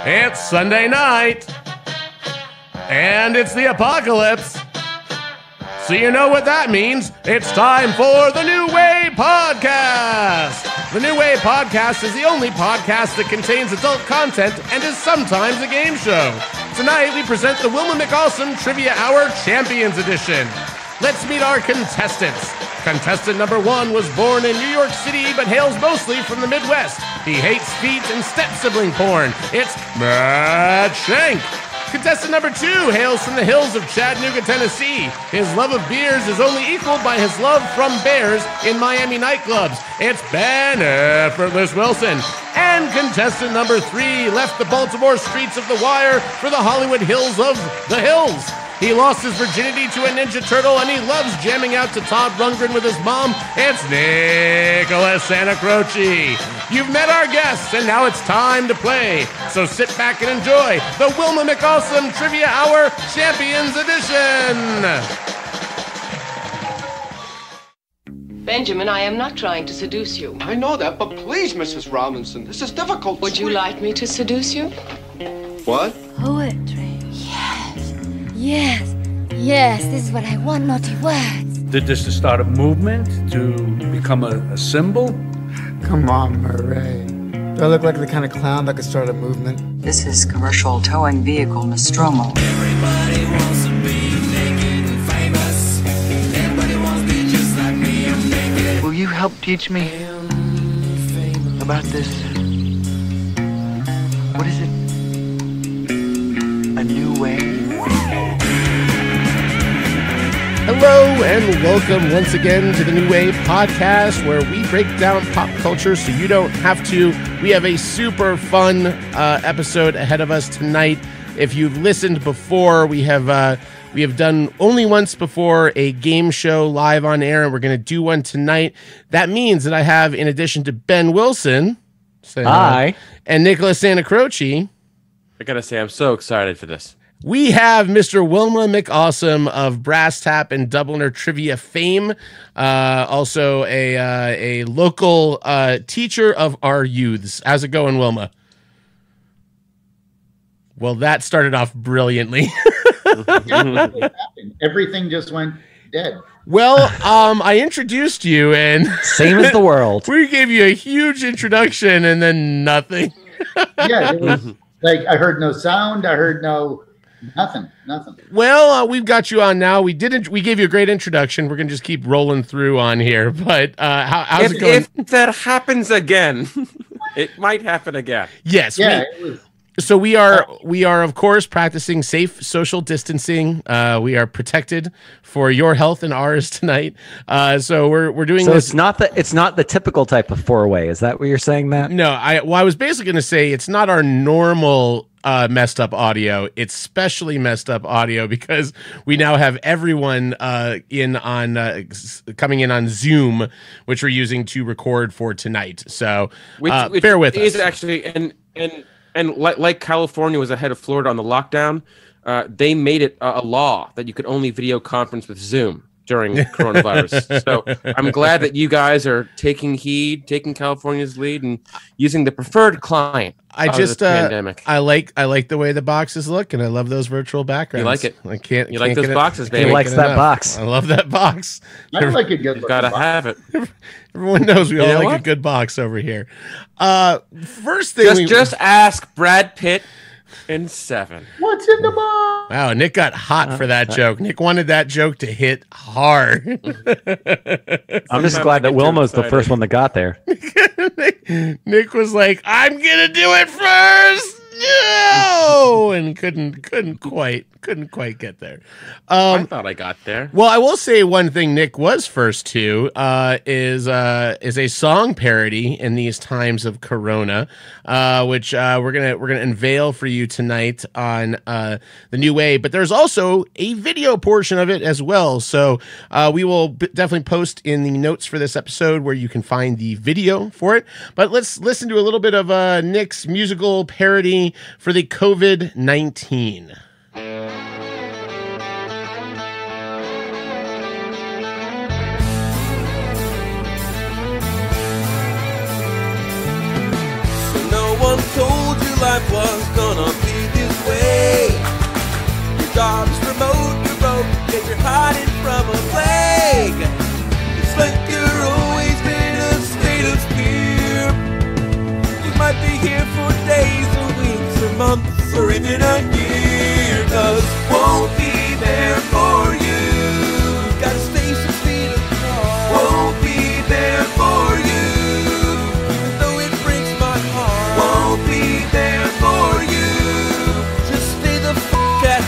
It's Sunday night, and it's the apocalypse. So you know what that means. It's time for the New Way Podcast. The New Way Podcast is the only podcast that contains adult content and is sometimes a game show. Tonight, we present the Wilma McAwesome Trivia Hour Champions Edition. Let's meet our contestants. Contestant number 1 was born in New York City, but hails mostly from the Midwest. He hates feet and step-sibling porn. It's Matt Shank. Contestant number 2 hails from the hills of Chattanooga, Tennessee. His love of beers is only equaled by his love from bears in Miami nightclubs. It's Ben Effortless Wilson. And contestant number 3 left the Baltimore streets of The Wire for the Hollywood hills of The Hills. He lost his virginity to a Ninja Turtle, and he loves jamming out to Todd Rundgren with his mom. It's Nicholas Santa Croce. You've met our guests, and now it's time to play. So sit back and enjoy the Wilma McAwesome Trivia Hour Champions Edition. Benjamin, I am not trying to seduce you. I know that, but please, Mrs. Robinson, this is difficult. Would you like me to seduce you? What? Poetry. Yes, yes, this is what I want, naughty words. Did this to start a movement, to become a symbol? Come on, Murray. Do I look like the kind of clown that could start a movement? This is commercial towing vehicle Nostromo. Everybody wants to be naked and famous. Everybody wants to be just like me. I'm naked. Will you help teach me about this? What is it? A new way? Hello and welcome once again to the New Way Podcast, where we break down pop culture so you don't have to. We have a super fun episode ahead of us tonight. If you've listened before, we have done only once before a game show live on air, and we're going to do one tonight. That means that I have, in addition to Ben Wilson, hi, and Nicholas Santa Croce, I gotta say I'm so excited for this. we have Mr. Wilma McAwesome of Brass Tap and Dubliner Trivia fame, also a local teacher of our youths. How's it going, Wilma? Well, that started off brilliantly. Everything just went dead. Well, I introduced you, and same as the world. We gave you a huge introduction, and then nothing. Yeah, it was like I heard no sound. I heard nothing. Well, we've got you on now. We gave you a great introduction. We're gonna just keep rolling through on here. But how's it going? If that happens again, it might happen again. Yes. Yeah. So we are of course practicing safe social distancing. We are protected for your health and ours tonight. So we're doing so this. It's not the typical type of four-way. Is that what you're saying, Matt? No, I was basically going to say it's not our normal messed up audio. It's specially messed up audio because we now have everyone coming in on Zoom, which we're using to record for tonight. So which bear with us. Is actually and like California was ahead of Florida on the lockdown, they made it a law that you could only video conference with Zoom during coronavirus. So I'm glad that you guys are taking California's lead and using the preferred client. Pandemic. I like the way the boxes look, and I love those virtual backgrounds. You like it? I can't. You like those boxes, baby? He likes that box. I love that box. I like a good. You've got to have it. Everyone knows we all like a good box over here. First thing, just ask Brad Pitt in 7. What's in the box? Wow, Nick got hot for that joke. Nick wanted that joke to hit hard. I'm just glad that Wilma's the first one that got there. Nick was like, "I'm gonna do it first." No, and couldn't quite get there. I thought I got there. Well, I will say one thing Nick was first to is a song parody in these times of Corona, which we're gonna unveil for you tonight on the New Way. But there's also a video portion of it as well. So we will definitely post in the notes for this episode where you can find the video for it. But let's listen to a little bit of Nick's musical parody for the COVID-19. So no one told you life was gonna here for days or weeks or months or even a year, 'cause won't be there for you. Gotta stay 6 feet apart. Won't be there for you, even though it breaks my heart. Won't be there for you. Just stay the fuck at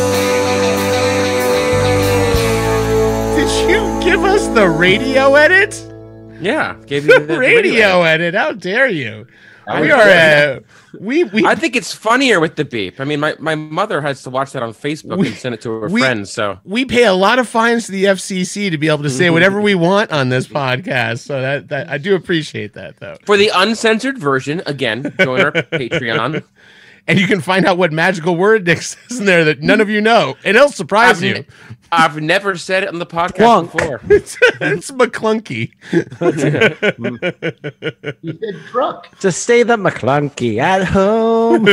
home. Did you give us the radio edit? Yeah, gave you the radio edit. How dare you? We are I think it's funnier with the beep. I mean, my mother has to watch that on Facebook and send it to her friends. So we pay a lot of fines to the FCC to be able to say whatever we want on this podcast. So that I do appreciate that, though. For the uncensored version, again, join our Patreon. And you can find out what magical word Nick says in there that none of you know. And it'll surprise you. I've never said it on the podcast before. It's McClunky. You said truck. To stay the McClunky at home.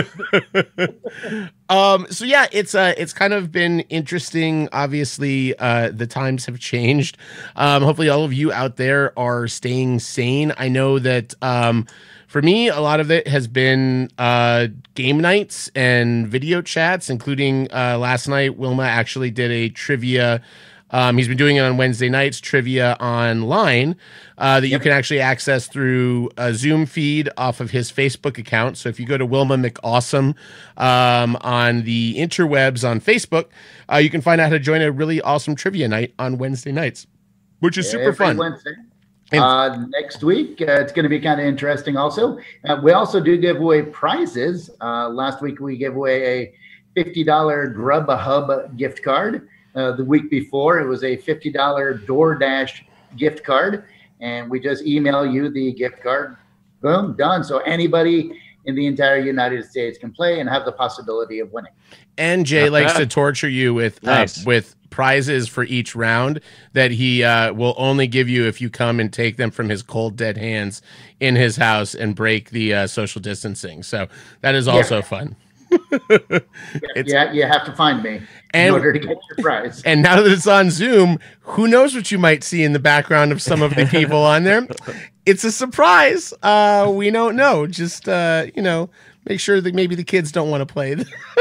So yeah, it's kind of been interesting. Obviously, the times have changed. Hopefully all of you out there are staying sane. I know that for me, a lot of it has been game nights and video chats, including last night. Wilma actually did a trivia. He's been doing it on Wednesday nights, trivia online that you can actually access through a Zoom feed off of his Facebook account. So if you go to Wilma McAwesome on the interwebs on Facebook, you can find out how to join a really awesome trivia night on Wednesday nights, which is super fun. Wednesday. Next week, it's going to be kind of interesting also. We also do give away prizes. Last week, we gave away a $50 Grub Hub gift card. The week before, it was a $50 DoorDash gift card. And we just email you the gift card. Boom, done. So anybody in the entire United States can play and have the possibility of winning. And Jay likes to torture you with prizes for each round that he will only give you if you come and take them from his cold, dead hands in his house and break the social distancing. So that is also fun. You have to find me in order to get your prize. And now that it's on Zoom, who knows what you might see in the background of some of the people on there. It's a surprise. We don't know. Just, make sure that maybe the kids don't want to play.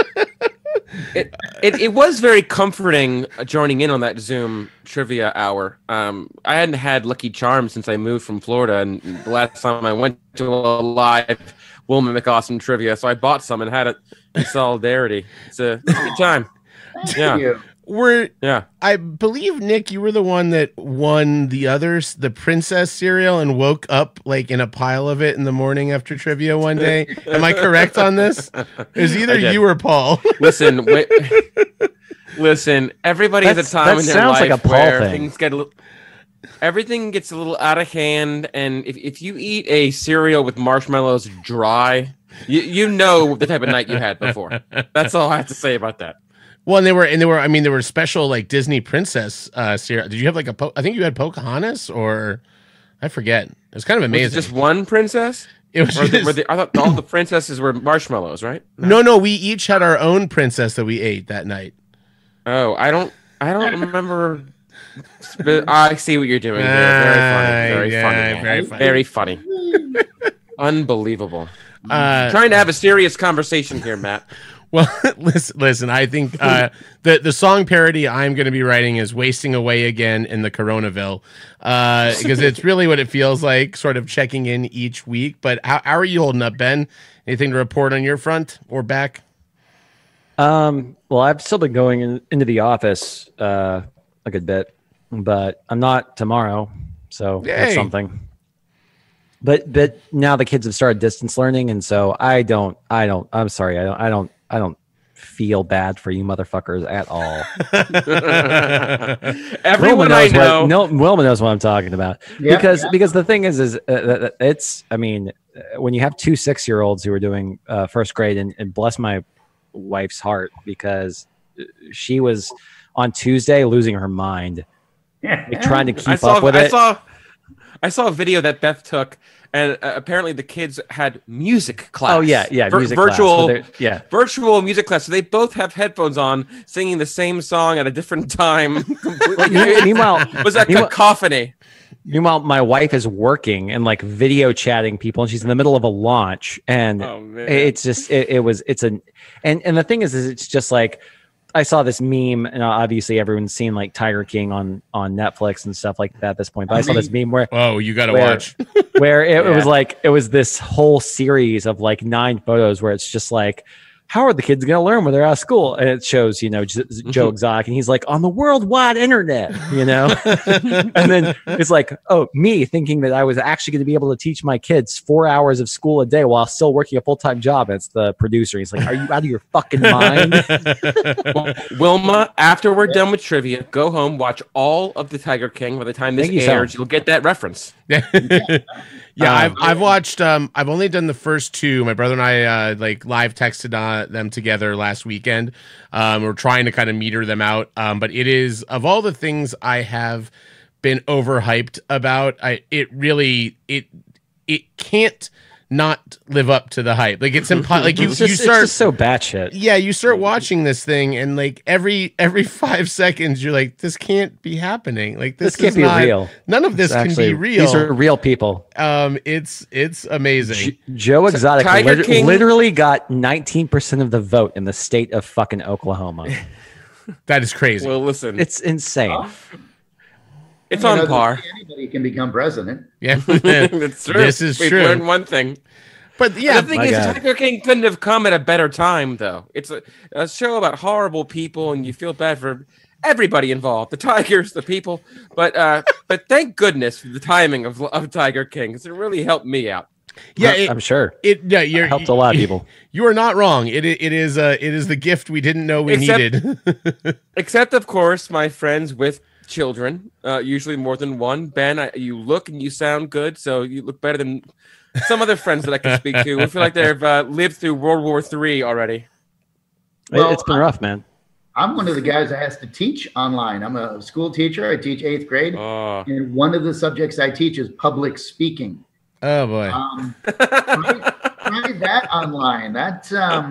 It was very comforting joining in on that Zoom trivia hour. I hadn't had Lucky Charms since I moved from Florida, and the last time I went to a live Wilma McAwesome Trivia, so I bought some and had it in solidarity. It's a good time. Thank you. I believe, Nick, you were the one that won the princess cereal and woke up like in a pile of it in the morning after trivia one day. Am I correct on this? It was either you or Paul. Listen, everybody has a time in their life like a Paul where thing. things get everything gets a little out of hand, and if you eat a cereal with marshmallows dry, you know the type of night you had before. That's all I have to say about that. Well, and they were special like Disney princess cereal. Did you have like I think you had Pocahontas, or I forget. It was kind of amazing. Was it just one princess? It was. I thought all the princesses were marshmallows, right? No. We each had our own princess that we ate that night. Oh, I don't remember. I see what you're doing here. Very funny. Unbelievable. Trying to have a serious conversation here, Matt. Well, listen. I think the song parody I'm going to be writing is "Wasting Away Again" in the Coronaville, because it's really what it feels like, sort of checking in each week. But how are you holding up, Ben? Anything to report on your front or back? Well, I've still been going into the office a good bit, but I'm not tomorrow, so that's something. But now the kids have started distance learning, and so I'm sorry, I don't feel bad for you motherfuckers at all. Everyone I know, Wilma knows what I'm talking about. Because the thing is it's, I mean, when you have 2 6-year-olds who are doing first grade, and bless my wife's heart, because she was on Tuesday losing her mind, trying to keep up with it. I saw a video that Beth took, and apparently the kids had music class. Oh yeah, music virtual class. Virtual music class. So they both have headphones on, singing the same song at a different time. Completely. Meanwhile, was that cacophony? Meanwhile, my wife is working and like video chatting people, and she's in the middle of a launch, and it's just and the thing is it's just like I saw this meme, and obviously everyone's seen like Tiger King on Netflix and stuff like that at this point. But I saw this meme where you got to watch where it was this whole series of like 9 photos where it's just like, how are the kids going to learn when they're out of school? And it shows, Joe Exotic, and he's like, on the worldwide internet, and then it's like, oh, me thinking that I was actually going to be able to teach my kids 4 hours of school a day while still working a full-time job. And it's the producer. He's like, are you out of your fucking mind? Well, Wilma, after we're done with trivia, go home, watch all of the Tiger King. By the time this airs, you'll get that reference. Yeah, I've watched. I've only done the first 2. My brother and I live texted them together last weekend. We're trying to kind of meter them out. But it is, of all the things I have been overhyped about, it can't not live up to the hype. Like it's impossible. Like you start, it's just so batshit. Yeah, you start watching this thing, and like every 5 seconds, you're like, this can't be happening. Like this can't be real. None of this can be real. These are real people. It's amazing. Joe Exotic literally got 19% of the vote in the state of fucking Oklahoma. That is crazy. Well, listen, it's insane. It's on par. Anybody can become president. Yeah, that's true. This is We've true. learned one thing. But yeah, the thing is, Tiger King couldn't have come at a better time, though. It's a show about horrible people, and you feel bad for everybody involved, the tigers, the people. But thank goodness for the timing of Tiger King, because it really helped me out. Yeah, I'm sure it helped a lot of people. You are not wrong. It is the gift we didn't know we needed. Except, of course, my friends with children, usually more than one. Ben, you look and you sound good, so you look better than some other friends that I can speak to. I feel like they've lived through World War III already. Well, it's been rough, man. I'm one of the guys that has to teach online. I'm a school teacher. I teach 8th grade, and one of the subjects I teach is public speaking. Oh boy! Try that online. That's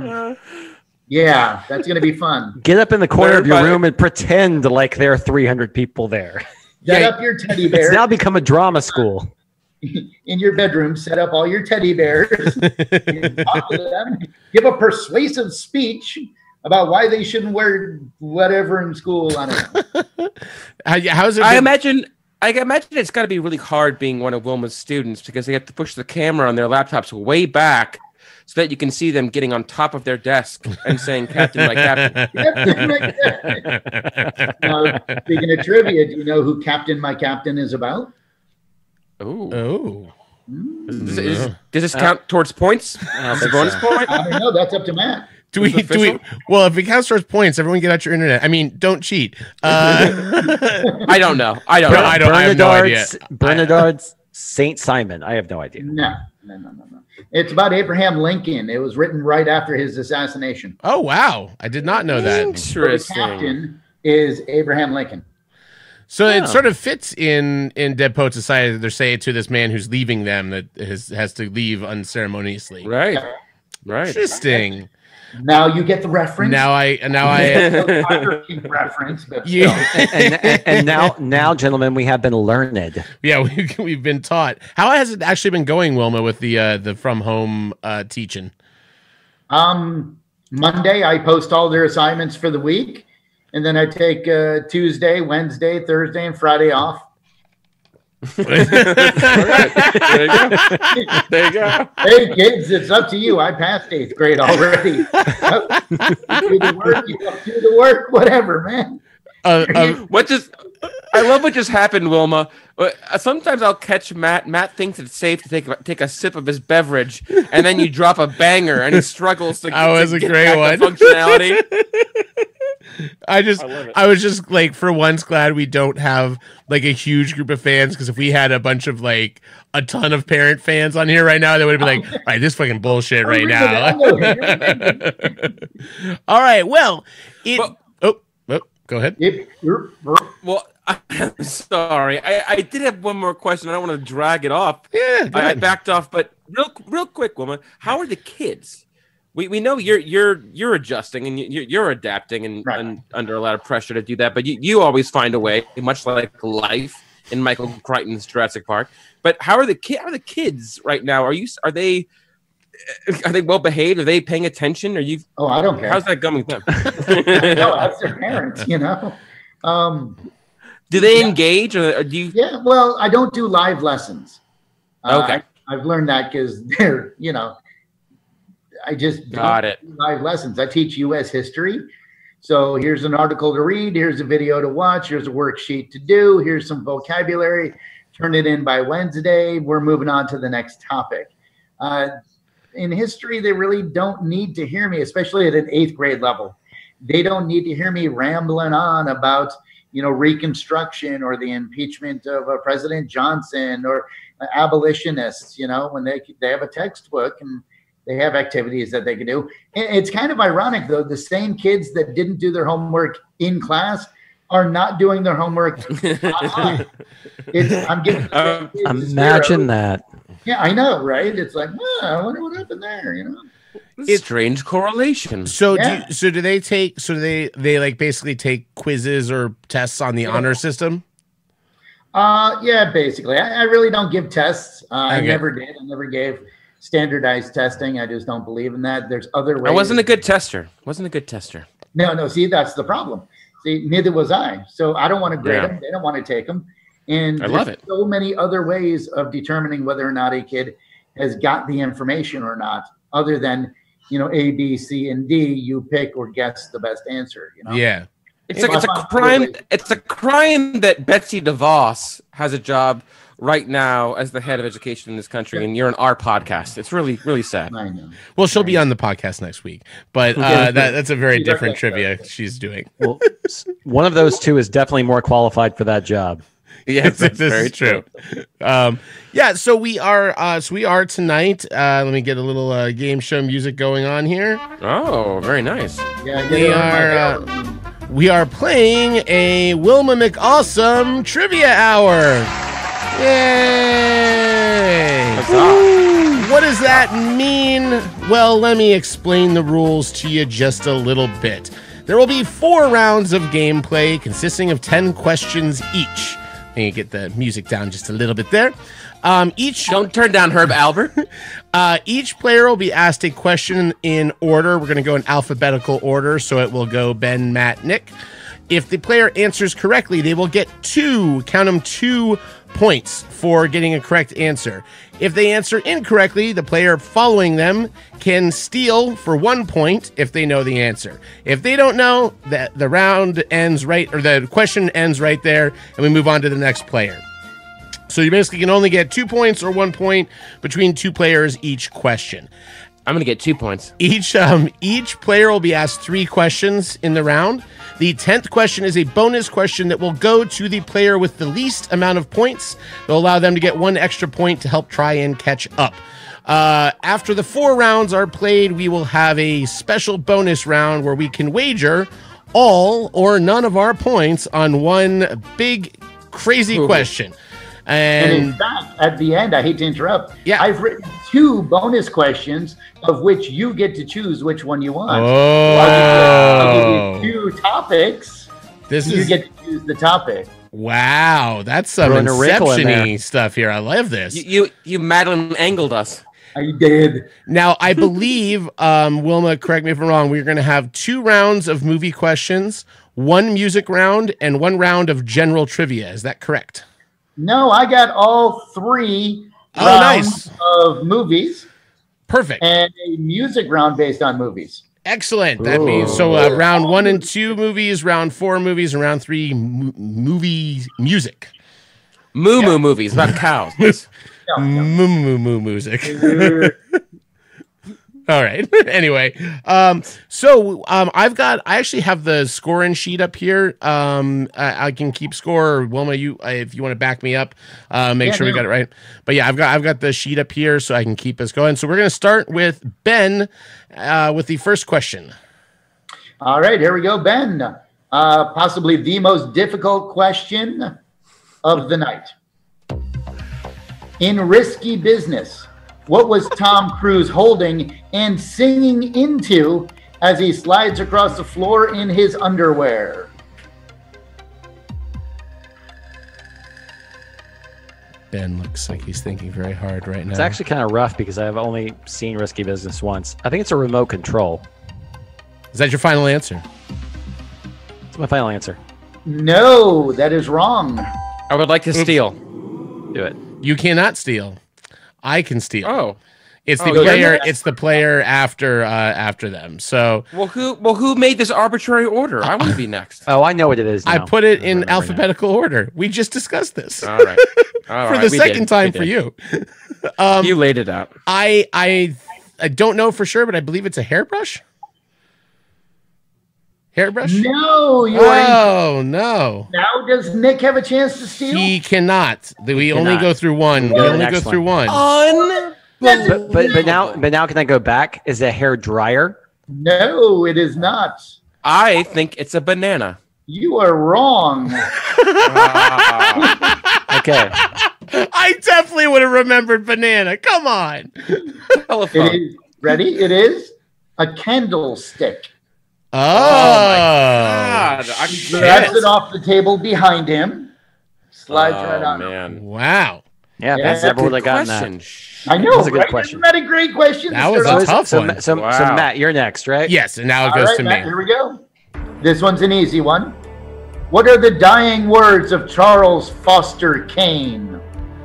yeah, that's gonna be fun. Get up in the corner of your room and pretend like there are 300 people there. Set up your teddy bears. It's now become a drama school. In your bedroom, set up all your teddy bears. Talk to them. Give a persuasive speech about why they shouldn't wear whatever in school. I don't know. How's it? I imagine it's got to be really hard being one of Wilma's students, because they have to push the camera on their laptops way back so that you can see them getting on top of their desk and saying, "Captain, my captain." Now, speaking of trivia, do you know who Captain My Captain is about? Oh. Does this count towards points? As a bonus point? I don't know. That's up to Matt. Do we? Well, if it counts towards points, everyone get out your internet. I mean, don't cheat. I don't know. I have no idea. Bernard's Saint Simon. I have no idea. No. It's about Abraham Lincoln. It was written right after his assassination. Oh wow! I did not know that. Interesting. The captain is Abraham Lincoln. So it sort of fits in Dead Poet Society that they're saying to this man who's leaving them that has to leave unceremoniously. Right. Interesting. Now you get the reference. Now I reference. But and now, gentlemen, we have been learned. Yeah, we've been taught. How has it actually been going, Wilma, with the from home teaching? Monday, I post all their assignments for the week, and then I take Tuesday, Wednesday, Thursday, and Friday off. There you go. Hey kids, it's up to you. I passed 8th grade already. You do the work, you don't do the work, whatever, man. I love what just happened, Wilma. Sometimes I'll catch Matt. Matt thinks it's safe to take a sip of his beverage, and then you drop a banger, and he struggles to was a get great back one. to functionality. I was just like, for once, glad we don't have like a huge group of fans, because if we had a bunch of like a ton of parent fans on here right now, they would have been like, all right, this fucking bullshit right now. All right, well, go ahead. Well, I'm sorry. I did have one more question. I don't want to drag it off. Yeah, I backed off, but real quick, woman, how are the kids? We know you're adjusting and you're adapting and under a lot of pressure to do that, but you always find a way, much like life. in Michael Crichton's Jurassic Park. But how are the kids right now? Are they well behaved? Are they paying attention? Are you? Oh, I don't care. How's that going with them? No, that's their parents, you know. Do they engage, or do you? Yeah, well, I don't do live lessons. Okay, I've learned that because they're, you know, I just got it. Do live lessons. I teach U.S. history. So here's an article to read. Here's a video to watch. Here's a worksheet to do. Here's some vocabulary. Turn it in by Wednesday. We're moving on to the next topic. In history, they really don't need to hear me, especially at an 8th grade level. They don't need to hear me rambling on about, you know, Reconstruction or the impeachment of President Johnson or abolitionists, you know, when they have a textbook and they have activities that they can do. It's kind of ironic, though. The same kids that didn't do their homework in class are not doing their homework online. Imagine that. Yeah, I know, right? It's like, I wonder what happened there, you know? It's strange correlation. So do they like basically take quizzes or tests on the honor system? Yeah, basically. I really don't give tests. I never did. I never gave standardized testing. I just don't believe in that. There's other ways. I wasn't a good tester. No. See, that's the problem. See, neither was I. So I don't want to grade them. They don't want to take them. And I love it. So many other ways of determining whether or not a kid has got the information or not, other than, you know, A, B, C, and D. You pick or guess the best answer. You know? Yeah. It's a crime. It's a crime that Betsy DeVos has a job right now as the head of education in this country, and you're on our podcast. It's really, really sad. I know. Well, she'll be on the podcast next week, but that's a very different trivia she's doing. Well, one of those two is definitely more qualified for that job. Yes, that's this very is true. So we are tonight. Let me get a little game show music going on here. Oh, very nice. Yeah, we are playing a Wilma McAwesome Trivia Hour. Yay! What does that mean? Well, let me explain the rules to you just a little bit. There will be 4 rounds of gameplay consisting of 10 questions each. Let me get the music down just a little bit there. Don't turn down Herb Albert. Each player will be asked a question in order. We're going to go in alphabetical order, so it will go Ben, Matt, Nick. If the player answers correctly, they will get 2 points for getting a correct answer. If they answer incorrectly, the player following them can steal for 1 point if they know the answer. If they don't know, the round ends right, or the question ends right there, and we move on to the next player. So you basically can only get 2 points or 1 point between 2 players each question. I'm going to get 2 points. Each player will be asked 3 questions in the round. The 10th question is a bonus question that will go to the player with the least amount of points. It'll allow them to get 1 extra point to help try and catch up. After the 4 rounds are played, we will have a special bonus round where we can wager all or none of our points on one big, crazy question. And in fact, at the end, I hate to interrupt. Yeah. I've written 2 bonus questions of which you get to choose which one you want. Oh. I'll give you 2 topics. You get to choose the topic. Wow, that's some Inception-y stuff here. I love this. You Madeline angled us. I did. Now, I believe, Wilma, correct me if I'm wrong, we're going to have 2 rounds of movie questions, 1 music round, and 1 round of general trivia. Is that correct? No, I got all 3 rounds of movies. Perfect. And a music round based on movies. Excellent. That means round 1 and 2 movies, round 4 movies, and round 3 movie music. Moo movies about cows. Moo music. All right. Anyway, I actually have the scoring sheet up here. I can keep score. Or Wilma, if you want to back me up, make sure we got it right. But yeah, I've got the sheet up here so I can keep us going. So we're going to start with Ben with the first question. All right, here we go, Ben. Possibly the most difficult question of the night. In Risky Business, what was Tom Cruise holding and singing into as he slides across the floor in his underwear? Ben looks like he's thinking very hard right now. It's actually kind of rough because I've only seen Risky Business once. I think it's a remote control. Is that your final answer? It's my final answer. No, that is wrong. I would like to steal. Do it. You cannot steal. I can steal. Oh. It's the player. It's the player after them. So well, who made this arbitrary order? I want to be next. Oh, I know what it is now. I put it in alphabetical order. We just discussed this. All right. For the second time for you. You laid it out. I don't know for sure, but I believe it's a hairbrush. Hairbrush? No, you Oh no! Now does Nick have a chance to steal? He cannot. We only go through one. We only go through one. But now can I go back? Is it a hair dryer? No, it is not. I think it's a banana. You are wrong. Okay. I definitely would have remembered banana. Come on. It is ready. It is a candlestick. Oh my God! Grabs it off the table behind him. Slides right on. Man. Wow. Yeah, that's never would have gotten that. I know. That's a good right? question. Isn't that a great question? That was a tough one. So Matt, you're next, right? Yes, and now it All goes right, to Matt, me. here we go. This one's an easy one. What are the dying words of Charles Foster Kane?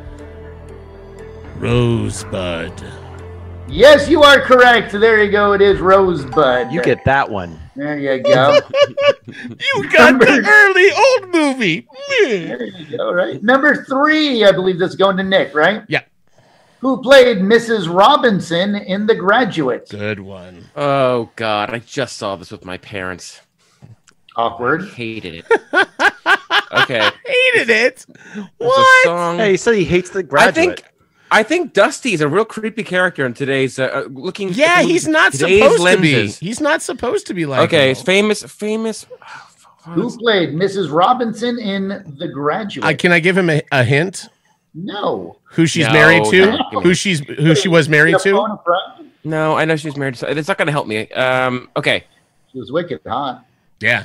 Rosebud. Yes, you are correct. There you go. It is Rosebud. You get that one. There you go. You got the early old movie. There you go, right? Number 3, I believe that's going to Nick, right? Yeah. Who played Mrs. Robinson in The Graduate? Good one. Oh God! I just saw this with my parents. Awkward. Hated it. Okay. Hated it. There's What? a song. Hey, he said he hates The Graduate. I think Dusty is a real creepy character in today's looking. Yeah, he's not today's supposed lenses. to be. He's not supposed to be like. Okay, it's famous. Who played Mrs. Robinson in The Graduate? Can I give him a hint? No. Who she's married to? Who she was married to? No, I know she's married to. It's not going to help me. Okay. She was wicked hot. Yeah.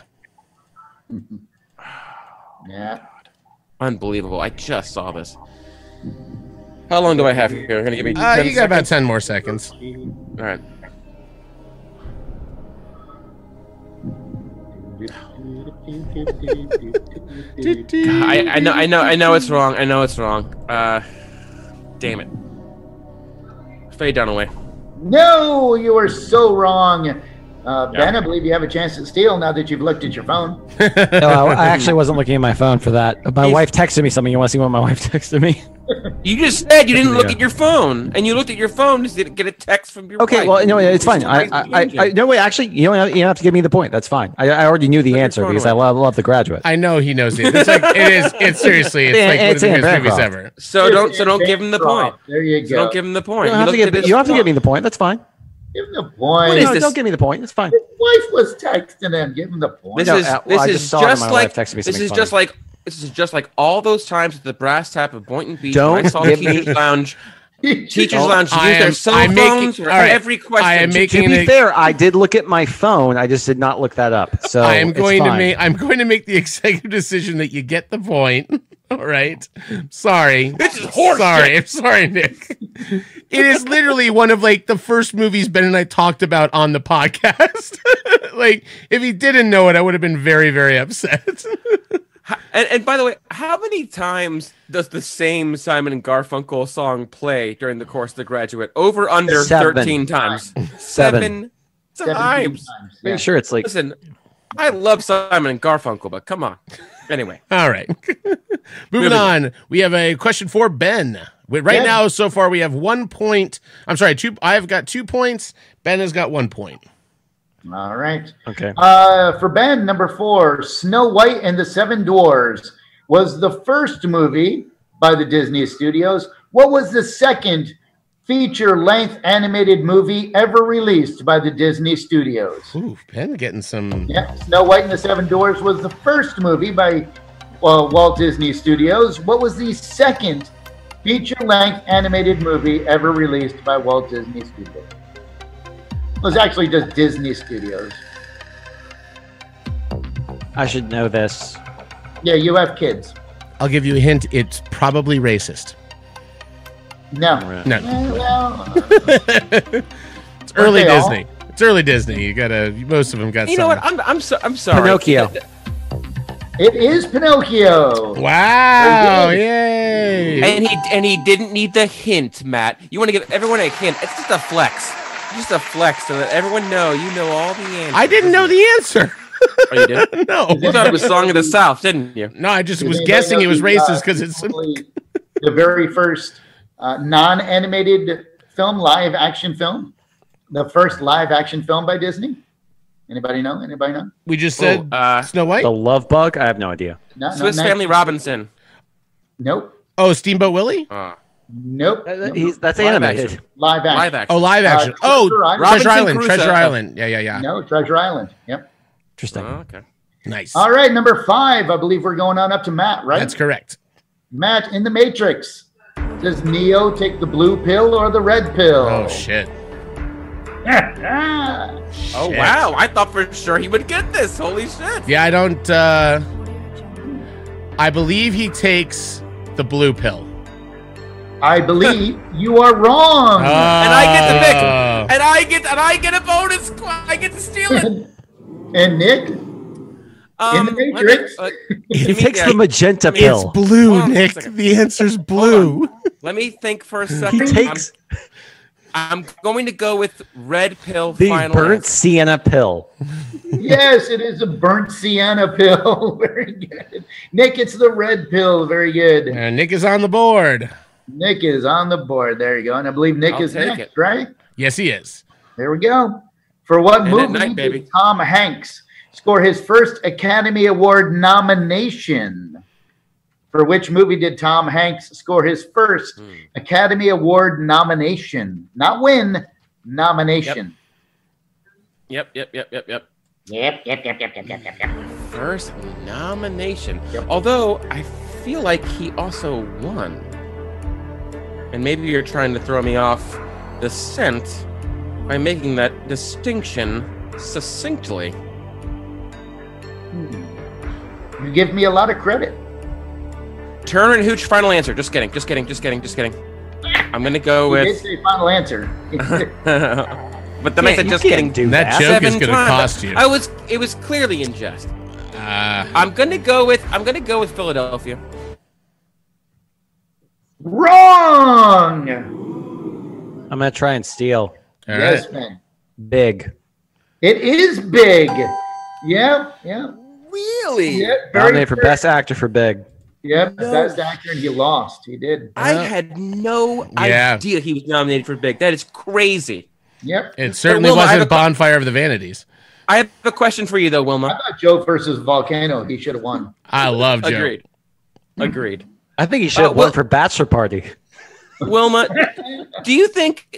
Yeah. Unbelievable! I just saw this. How long do I have here? You're gonna give me 10 you got about 10 more seconds. All right. I know it's wrong. I know it's wrong. Damn it. Fade down away. No, you are so wrong. Ben, I believe you have a chance to steal now that you've looked at your phone. No, I actually wasn't looking at my phone for that. My wife texted me something. You want to see what my wife texted me? You just said you didn't look at your phone, and you looked at your phone to get a text from your wife. Okay, well, no, it's fine. No, wait, actually, you don't have to give me the point. That's fine. I already knew the answer because I love The Graduate. I know he knows it. It's like it's seriously, it's like one of the best movies ever. So don't give him the point. There you go. So don't give him the point. You don't have to give me the point. That's fine. Give him the point. No, don't give me the point. It's fine. His wife was texting him. Give him the point. This is just like all those times at the Brass Tap of Boynton Beach. When I saw the Teachers Lounge. Teachers Lounge use their cell phones for every question. To be fair, I did look at my phone. I just did not look that up. So I'm going to make the executive decision that you get the point. All right. Sorry. This is horse I'm sorry, Nick. It is literally one of like the first movies Ben and I talked about on the podcast. Like, if he didn't know it, I would have been very, very upset. And by the way, how many times does the same Simon and Garfunkel song play during the course of The Graduate? Over under 13 times. 7 times. Pretty sure it's like. Listen, I love Simon and Garfunkel, but come on. Anyway. All right. Moving on. We have a question for Ben. Right now, so far, we have 1 point. I'm sorry, I've got 2 points. Ben has got 1 point. All right. Okay. For Ben, number 4, Snow White and the Seven Dwarfs was the first movie by the Disney Studios. What was the second feature-length animated movie ever released by the Disney Studios? Ooh, Ben getting some... Yeah, Snow White and the Seven Dwarfs was the first movie by Walt Disney Studios. What was the second feature-length animated movie ever released by Walt Disney Studios? It was actually just Disney Studios. I should know this. Yeah, you have kids. I'll give you a hint. It's probably racist. No. No. Well, It's early they all? Disney. It's early Disney. You gotta. Most of them got. You know what? I'm sorry. Pinocchio. it is Pinocchio. Wow! Yay! And he didn't need the hint, Matt. You want to give everyone a hint? It's just a flex. Just a flex so that everyone know you know all the answers. I didn't know the answer. Oh, you did? No. You thought it was Song of the South, didn't you? No, I just Does was anybody guessing know it was the, racist because it's. the very first non-animated film, live action film? The first live action film by Disney? Anybody know? Anybody know? We just said Snow White. The Love Bug? I have no idea. Swiss Family Robinson. Nope. Oh, Steamboat Willie. Nope. That's Live animated. action. Live action. Live action. Oh, live action. Treasure Treasure Island. Island. Crusoe. Treasure Island. Yeah. No, Treasure Island. Yep. Interesting. Oh, okay. Nice. All right, number 5. I believe we're going on up to Matt, right? That's correct. Matt, in the Matrix, does Neo take the blue pill or the red pill? Oh shit. Oh wow! I thought for sure he would get this. Holy shit! Yeah, I don't. I believe he takes the blue pill. I believe you are wrong. And I get to pick. And I get a bonus. I get to steal it. And Nick, in the Matrix, He takes the magenta pill. It's blue, Nick. The answer's blue. Let me think for a second. He takes I'm going to go with red pill. the Final burnt answer. sienna pill. yes, it is a burnt sienna pill. Very good. Nick, it's the red pill. Very good. And Nick is on the board. Nick is on the board. There you go. And I believe Nick I'll is take next, it. right? Yes, he is. There we go. For what And at movie night, baby. did Tom Hanks score his first Academy Award nomination? For which movie did Tom Hanks score his first Academy Award nomination? Not win, nomination. Yep. Yep. First nomination. Although I feel like he also won. And maybe you're trying to throw me off the scent by making that distinction succinctly. You give me a lot of credit. Turner and Hooch, final answer. Just kidding. I'm gonna go You did with. say final answer. But then I said just kidding. That joke is 7 gonna times. cost you. It was clearly in jest. I'm gonna go with Philadelphia. Wrong. I'm gonna try and steal. All yes, right. man. Big. It is big. Yeah. Really? Yeah, Nominated for Best Actor for Big. Yep, best actor, and he lost. He did. I had no idea he was nominated for Big. That is crazy. Yep. It certainly Wilma, wasn't Bonfire of the Vanities. I have a question for you, though, I Wilma. thought Joe versus Volcano. He should have won. I love Joe. Agreed. I think he should have won for Bachelor Party. Wilma, do you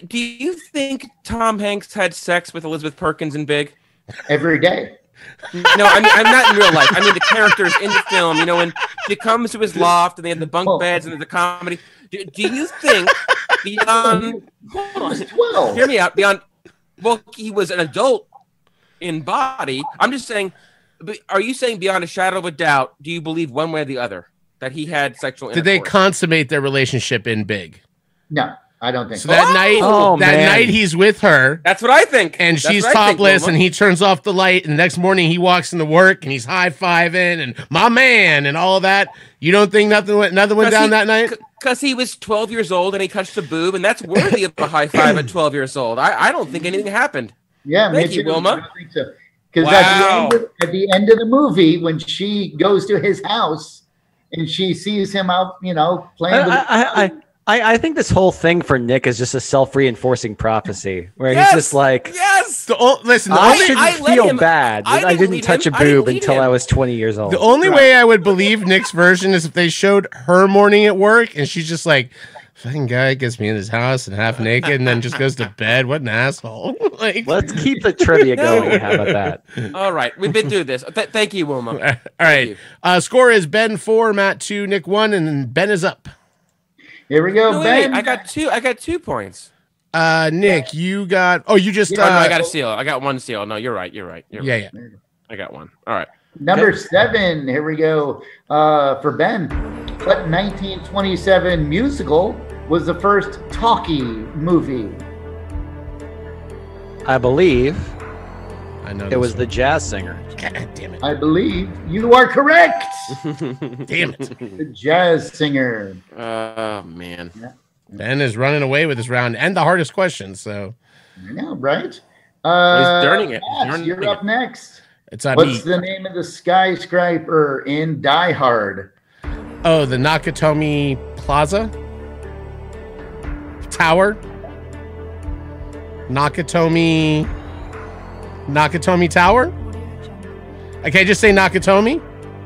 think Tom Hanks had sex with Elizabeth Perkins in Big? Every day. No, I mean I'm not in real life. I mean the characters in the film. You know, when she comes to his loft and they have the bunk beds and there's a comedy. Do you think beyond? Hold on, 12. hear me out. Beyond, well, he was an adult in body. I'm just saying. Are you saying beyond a shadow of a doubt? Do you believe one way or the other that he had sexual intercourse? Did they consummate their relationship in Big? No, I don't think so. That night he's with her. That's what I think. And That's she's what I think, topless, Wilma. and he turns off the light. And the next morning he walks into work and he's high-fiving and my man and all of that. You don't think nothing went down that night? Because he was 12 years old and he touched a boob, and that's worthy of a high five at 12 years old. I don't think anything happened. Yeah, Thank me you, too. Wilma. I think so. Because Wow. at the end of the movie, when she goes to his house and she sees him out, playing with I think this whole thing for Nick is just a self-reinforcing prophecy where he's just like, yes. Listen, I shouldn't feel bad. I didn't touch a boob until I was 20 years old. The only way I would believe Nick's version is if they showed her morning at work and she's just like, fucking guy gets me in his house and half naked and then just goes to bed. What an asshole. Let's keep the trivia going. How about that? All right. We've been through this. Thank you, Wilma. All right. Score is Ben 4, Matt 2, Nick 1, and Ben is up. Here we go, No, Ben. wait, I got 2 points. Nick, you got... Oh, you just... No, I got a steal. I got 1 steal. No, you're right. Yeah. I got 1. All right. Number 7, here we go. For Ben, what 1927 musical was the first talkie movie? I believe I know it was The Jazz Singer. God damn it. I believe you are correct. Damn it. The Jazz Singer. Oh, man. Ben is running away with this round and the hardest question, so. I know, right? He's turning it. Matt, you're up next. It's on What's me. the name of the skyscraper in Die Hard? Oh, the Nakatomi Plaza? Tower? Nakatomi Tower? Okay, just say Nakatomi.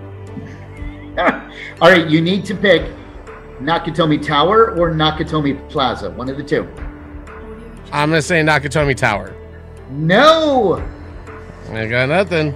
All right, you need to pick Nakatomi Tower or Nakatomi Plaza. One of the two. I'm gonna say Nakatomi Tower. No. I got nothing.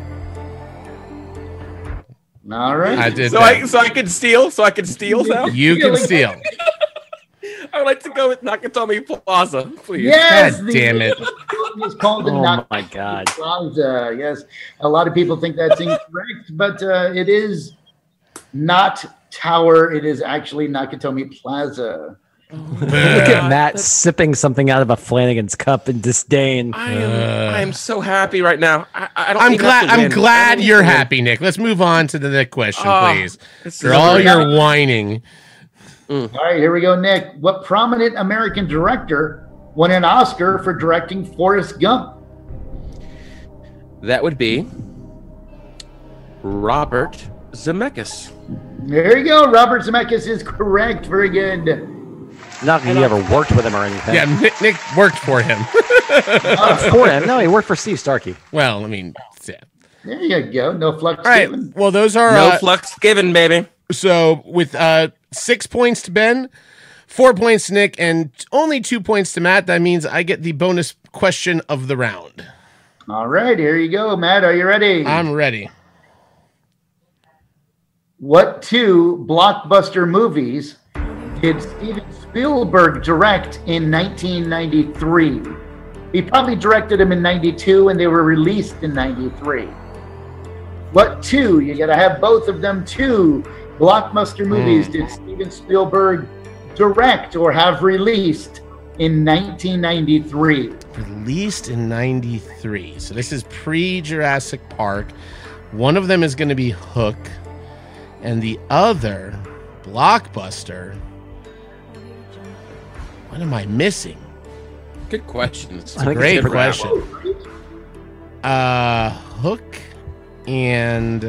All right. I did. So I can steal. So I can steal now. You can steal. I would like to go with Nakatomi Plaza, please. Yes. God damn it. It's called the my God. Plaza. Yes. A lot of people think that's incorrect, but it is not Tower. It is actually Nakatomi Plaza. Look at Matt sipping something out of a Flanagan's cup in disdain. I am so happy right now. I don't. I'm glad you're happy, Nick. Let's move on to the next question, please. For all your whining. All right, here we go, Nick. What prominent American director won an Oscar for directing Forrest Gump? That would be Robert Zemeckis. There you go. Robert Zemeckis is correct. Very good. Not that he ever worked with him or anything. Yeah, Nick worked for him. For him? No, he worked for Steve Starkey. Well, I mean, yeah. There you go. No flux All right. given. Well, those are No flux given, baby. So with 6 points to Ben, 4 points to Nick, and only 2 points to Matt, that means I get the bonus question of the round. All right, here you go, Matt. Are you ready? I'm ready. What two blockbuster movies did Steven Spielberg direct in 1993? He probably directed them in 92 and they were released in 93. What two? You got to have both of them. Two blockbuster movies did Steven Spielberg direct or have released in 1993? Released in 93. So this is pre-Jurassic Park. One of them is going to be Hook. And the other, blockbuster. What am I missing? Good question. It's a great question. Hook and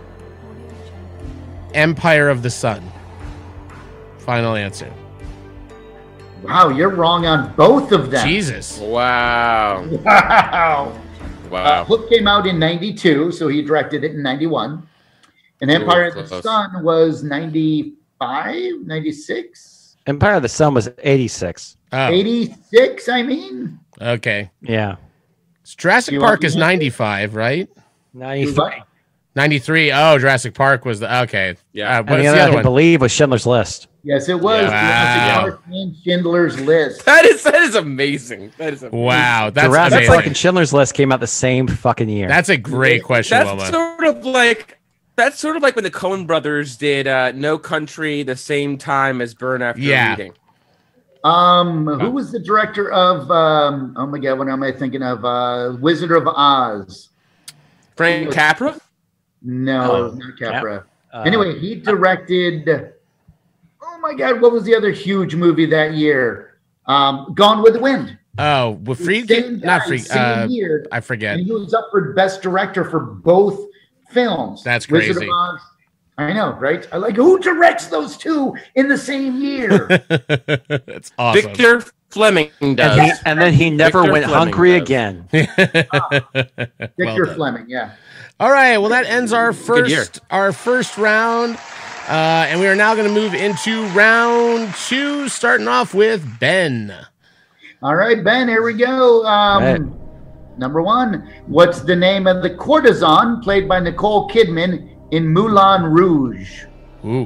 Empire of the Sun. Final answer. Wow, you're wrong on both of them. Jesus. Wow. Wow. Hook came out in 92, so he directed it in 91. And Empire of the Sun was 95, 96? Empire of the Sun was 86. Oh. 86, I mean? Okay. Yeah. So Jurassic Park is 95, right? 93. 93. Oh, Jurassic Park was the... Okay. Yeah. And the other, I believe, was Schindler's List. Yes, it was. Jurassic Park and Schindler's List. That is amazing. That is amazing. Wow. That's Jurassic amazing. Park and Schindler's List came out the same fucking year. That's a great question, That's Wilma. That's sort of like when the Coen brothers did No Country the same time as Burn After Reading. Who was the director of oh my god, what am I thinking of? Wizard of Oz. Frank Capra? No, not Capra. Anyway, he directed oh my god, what was the other huge movie that year? Gone with the Wind. Oh, with Friedkin? Not Friedkin. Year, I forget. And he was up for best director for both films. That's crazy. Wizard of Oz. I know, right? I like who directs those two in the same year. That's awesome. Victor Fleming does. And then he never went hungry again. Victor Well Fleming, yeah. All right. Well, that ends our first round. And we are now going to move into round 2, starting off with Ben. All right, Ben, here we go. Number 1, what's the name of the courtesan played by Nicole Kidman in Moulin Rouge? Ooh.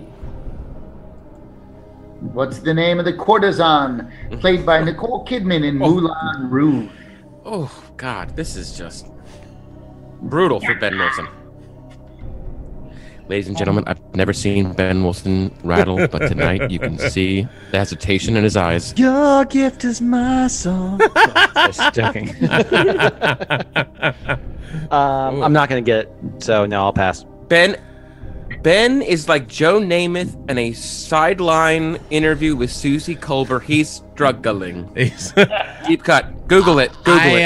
What's the name of the courtesan played by Nicole Kidman in Moulin Rouge? Oh, God, this is just brutal for Ben Wilson. Ladies and gentlemen, I never seen Ben Wilson rattle, but tonight you can see the hesitation in his eyes. Your gift is my song. Just joking. I'm not going to get it, so no, I'll pass. Ben is like Joe Namath in a sideline interview with Susie Colbert. He's struggling. Deep cut. Google it.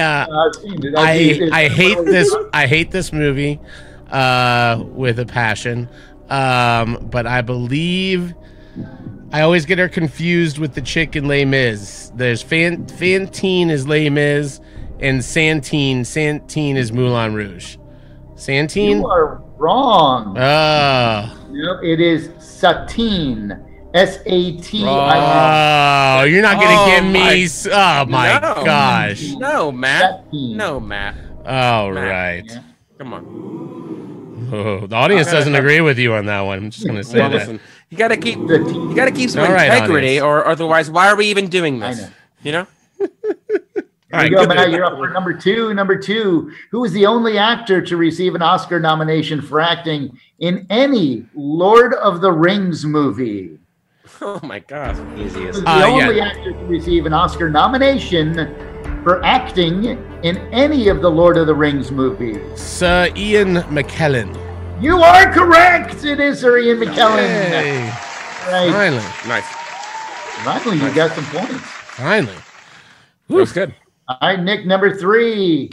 I hate this movie with a passion. But I believe I always get her confused with the chick in Les Mis. There's Fantine is Les Mis, and Santine is Moulin Rouge. Santine? You are wrong. Nope, it is Satine. Satine. Oh, you're not gonna give me. Oh my gosh. No, Matt. Satine. No, Matt. All Matt. right. Yeah. Come on. Oh, the audience doesn't agree with you on that one. I'm just gonna say that. Listen, you gotta keep some All right, integrity, audience. or otherwise, why are we even doing this? You know. Here you go, Matt. You're up for number two. Number two. Who is the only actor to receive an Oscar nomination for acting in any Lord of the Rings movie? Oh my God. Easiest. The only actor to receive an Oscar nomination for acting in any of the Lord of the Rings movies. Sir Ian McKellen. You are correct. It is Sir Ian McKellen. Yay. Right. Finally. Nice. Finally, you got some points. Finally. That was good. All right, Nick, number three.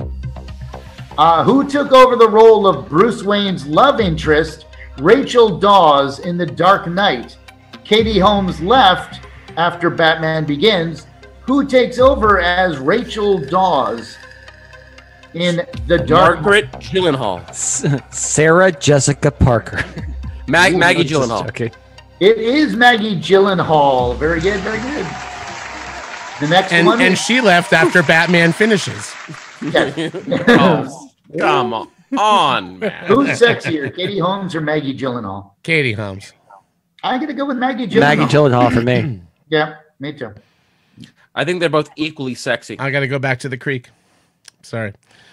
Who took over the role of Bruce Wayne's love interest, Rachel Dawes, in The Dark Knight? Katie Holmes left after Batman Begins. Who takes over as Rachel Dawes in The Dark Margaret Gyllenhaal. Sarah Jessica Parker. Maggie Gyllenhaal. Okay. It is Maggie Gyllenhaal. Very good, very good. The next one. And she left after Batman finishes. Oh, come on, man. Who's sexier, Katie Holmes or Maggie Gyllenhaal? Katie Holmes. I'm going to go with Maggie Gyllenhaal. Maggie Gyllenhaal for me. Yeah, me too. I think they're both equally sexy. I got to go back to the creek. Sorry.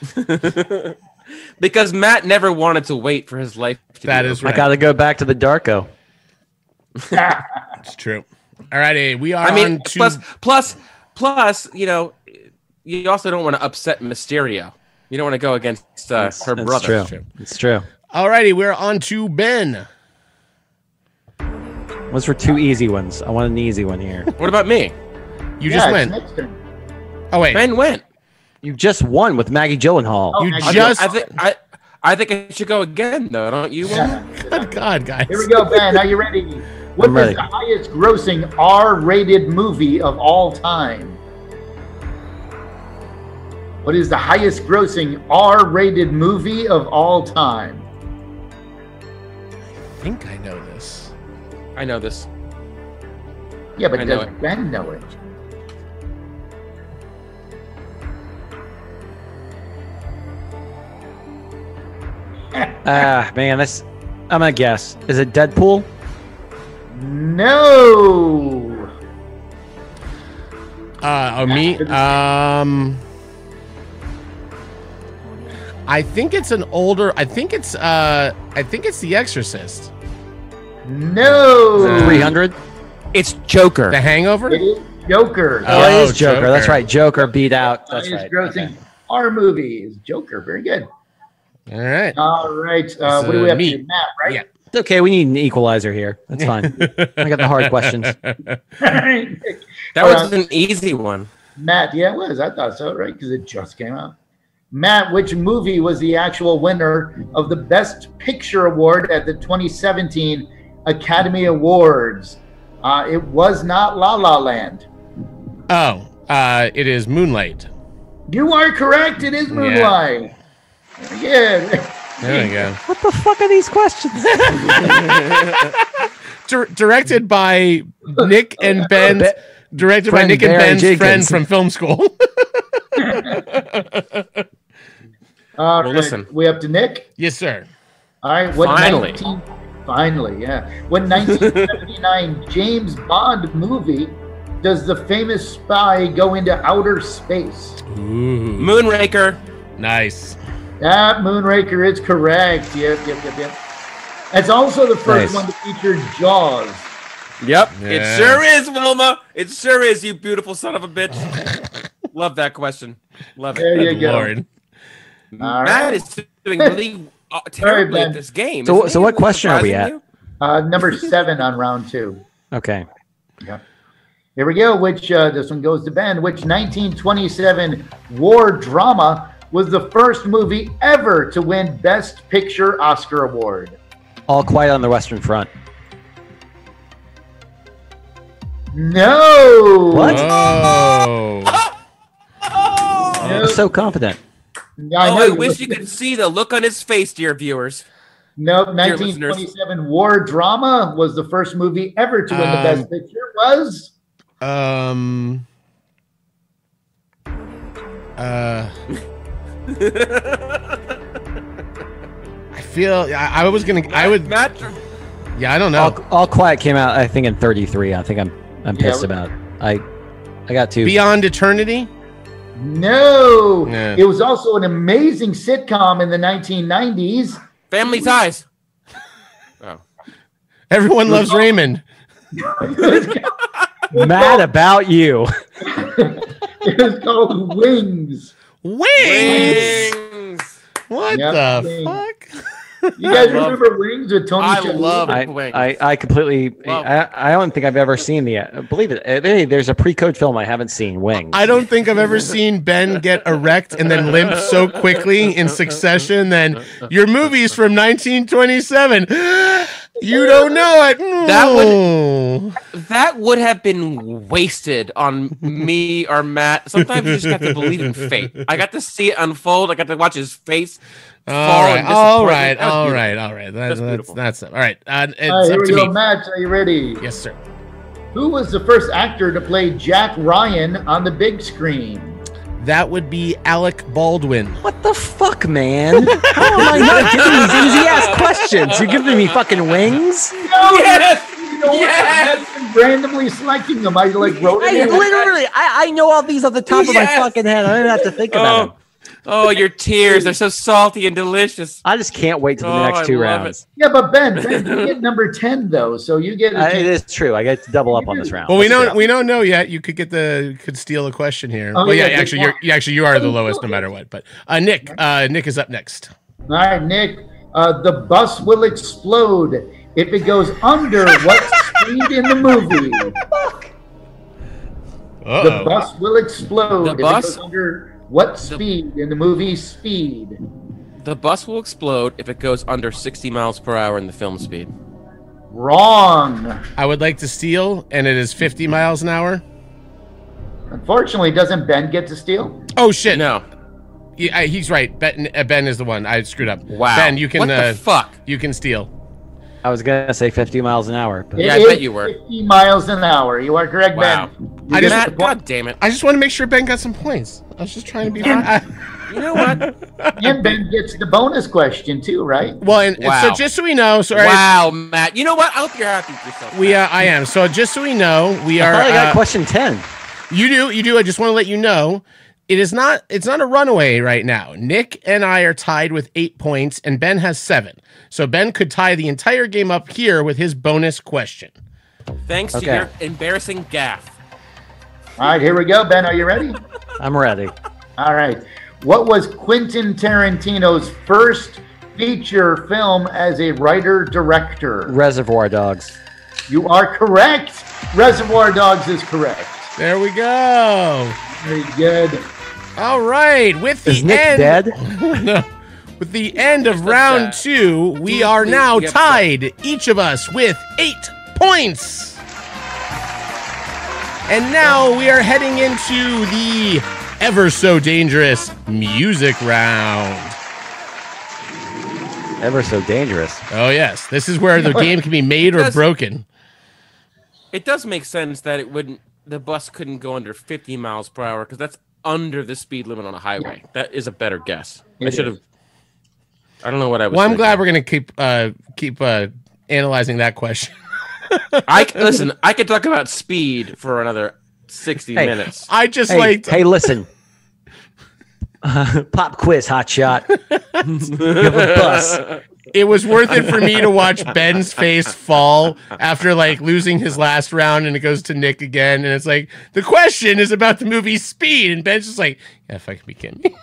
Because Matt never wanted to wait for his life to That be is over. right. I got to go back to the Darko. It's true. All righty, we are I mean, on to... plus, you know, you also don't want to upset Mysterio. You don't want to go against her brother. That's true. It's true. All righty, we're on to Ben. Those were two easy ones. I want an easy one here. What about me? You just went. Oh wait, Ben went. You just won with Maggie Gyllenhaal. I think I should go again, though. Don't you? Yeah. Good God, guys. Here we go, Ben. Are you ready? What is ready. the highest grossing R-rated movie of all time? What is the highest grossing R-rated movie of all time? I think I know this. I know this. Yeah, but I know does it. Ben know it? Man, I'm gonna guess. Is it Deadpool? No. Me. I think it's an older. I think it's The Exorcist. No. 300. It's Joker. The Hangover. It is Joker. Oh, it is Joker. That's right. Joker beat out. That's Highest right. grossing R movie is Joker. Very good. All right. All right. What do we have to do? Matt, right? Yeah. It's okay. We need an equalizer here. That's fine. I got the hard questions. That was an easy one. Matt, yeah, it was. I thought so, right? Because it just came out. Matt, which movie was the actual winner of the Best Picture Award at the 2017 Academy Awards? It was not La La Land. Oh, it is Moonlight. You are correct. It is Moonlight. Yeah. There we go. What the fuck are these questions? Directed by Nick and Ben's. Directed by Friend Nick and Barry Ben's Jenkins. friend from film school. All right. listen. We up to Nick? Yes, sir. All right. What Finally. Finally, yeah. What 1979 James Bond movie does the famous spy go into outer space? Ooh. Moonraker. Nice. That Moonraker is correct. Yep. It's also the first one to feature Jaws. Yep, it sure is, Wilma. It sure is, you beautiful son of a bitch. Love that question. Love it. There you go. Lord. Matt is doing really terribly at this game. So what question are we at? Number 7 on round 2. Okay. Yeah. Here we go. Which this one goes to Ben. Which 1927 war drama was the first movie ever to win Best Picture Oscar award? All Quiet on the Western Front. No. What? Oh. I'm so confident. I wish you could see the look on his face, dear viewers. Nope, 1927 war drama was the first movie ever to win the Best Picture. Was I feel I was gonna I would Matt. Yeah, I don't know. All Quiet came out, I think, in 33. I think I'm pissed about. I got 2. Beyond Eternity. No, it was also an amazing sitcom in the 1990s. Family Ties. Oh, Everyone Loves Raymond. Mad about you. It was called Wings. Wings. What the fuck? You guys remember Wings with Tony Shalhoub? love Wings. I completely. I don't think I've ever seen believe it. Hey, there's a pre-code film I haven't seen. Wings. I don't think I've ever seen Ben get erect and then limp so quickly in succession. Then your movie's from 1927. You don't know it. That would have been wasted on me or Matt. Sometimes you just have to believe in fate. I got to see it unfold. I got to watch his face. All right. That's all right. It's here up we to go, me. Matt. Are you ready? Yes, sir. Who was the first actor to play Jack Ryan on the big screen? That would be Alec Baldwin. What the fuck, man? How am I not getting these easy ass questions? You're giving me fucking Wings? No, yes. Randomly selecting them. I wrote it in. Literally, I know all these off the top of my fucking head. I don't have to think about them. Oh, your tears. They're so salty and delicious. I just can't wait to the next 2 rounds. Yeah, but Ben, you get number 10 though, so you get. It is true. I get to double up on this round. Well, we don't know yet. You could steal a question here. Oh, well, yeah, actually, you are the lowest no matter what. But Nick is up next. All right, Nick. The bus will explode if it goes under what speed in the movie? The bus will explode if it goes under what speed in the movie Speed? The bus will explode if it goes under 60 miles per hour in the film speed. Wrong. I would like to steal, and it is 50 miles an hour. Unfortunately, doesn't Ben get to steal? Oh, shit. No. Yeah, he's right. Ben is the one. I screwed up. Wow. Ben, you can. What the fuck? You can steal. I was gonna say 50 miles an hour. But... Yeah, I bet you were. 50 miles an hour. You are correct, wow. Ben. God damn it. I just want to make sure Ben got some points. I was just trying to be fair. You know what? And Ben gets the bonus question too, right? Well, and so just so we know, wow, Matt. You know what? I hope you're happy with yourself. I am. So just so we know, we are. I got question 10. You do. I just want to let you know, it's not a runaway right now. Nick and I are tied with 8 points, and Ben has 7. So Ben could tie the entire game up here with his bonus question. Thanks to your embarrassing gaffe. All right, here we go. Ben, are you ready? I'm ready. All right. What was Quentin Tarantino's first feature film as a writer-director? Reservoir Dogs. You are correct. Reservoir Dogs is correct. There we go. Very good. All right. With the Is Nick dead? No. With the end of round 2, we are now tied, each of us, with 8 points. And now we are heading into the ever so dangerous music round. Ever so dangerous. Oh, yes. This is where the game can be made or broken. It does make sense that the bus couldn't go under 50 miles per hour because that's under the speed limit on a highway. That is a better guess. I don't know what I was. Well, I'm glad we're going to keep analyzing that question. Listen, I could talk about speed for another 60 minutes. I just Hey, listen. Pop quiz, hot shot. You have a bus. it was worth it for me to watch Ben's face fall after like losing his last round, and it goes to Nick again, and it's like the question is about the movie Speed, and Ben's just like, yeah, if I can be kidding me.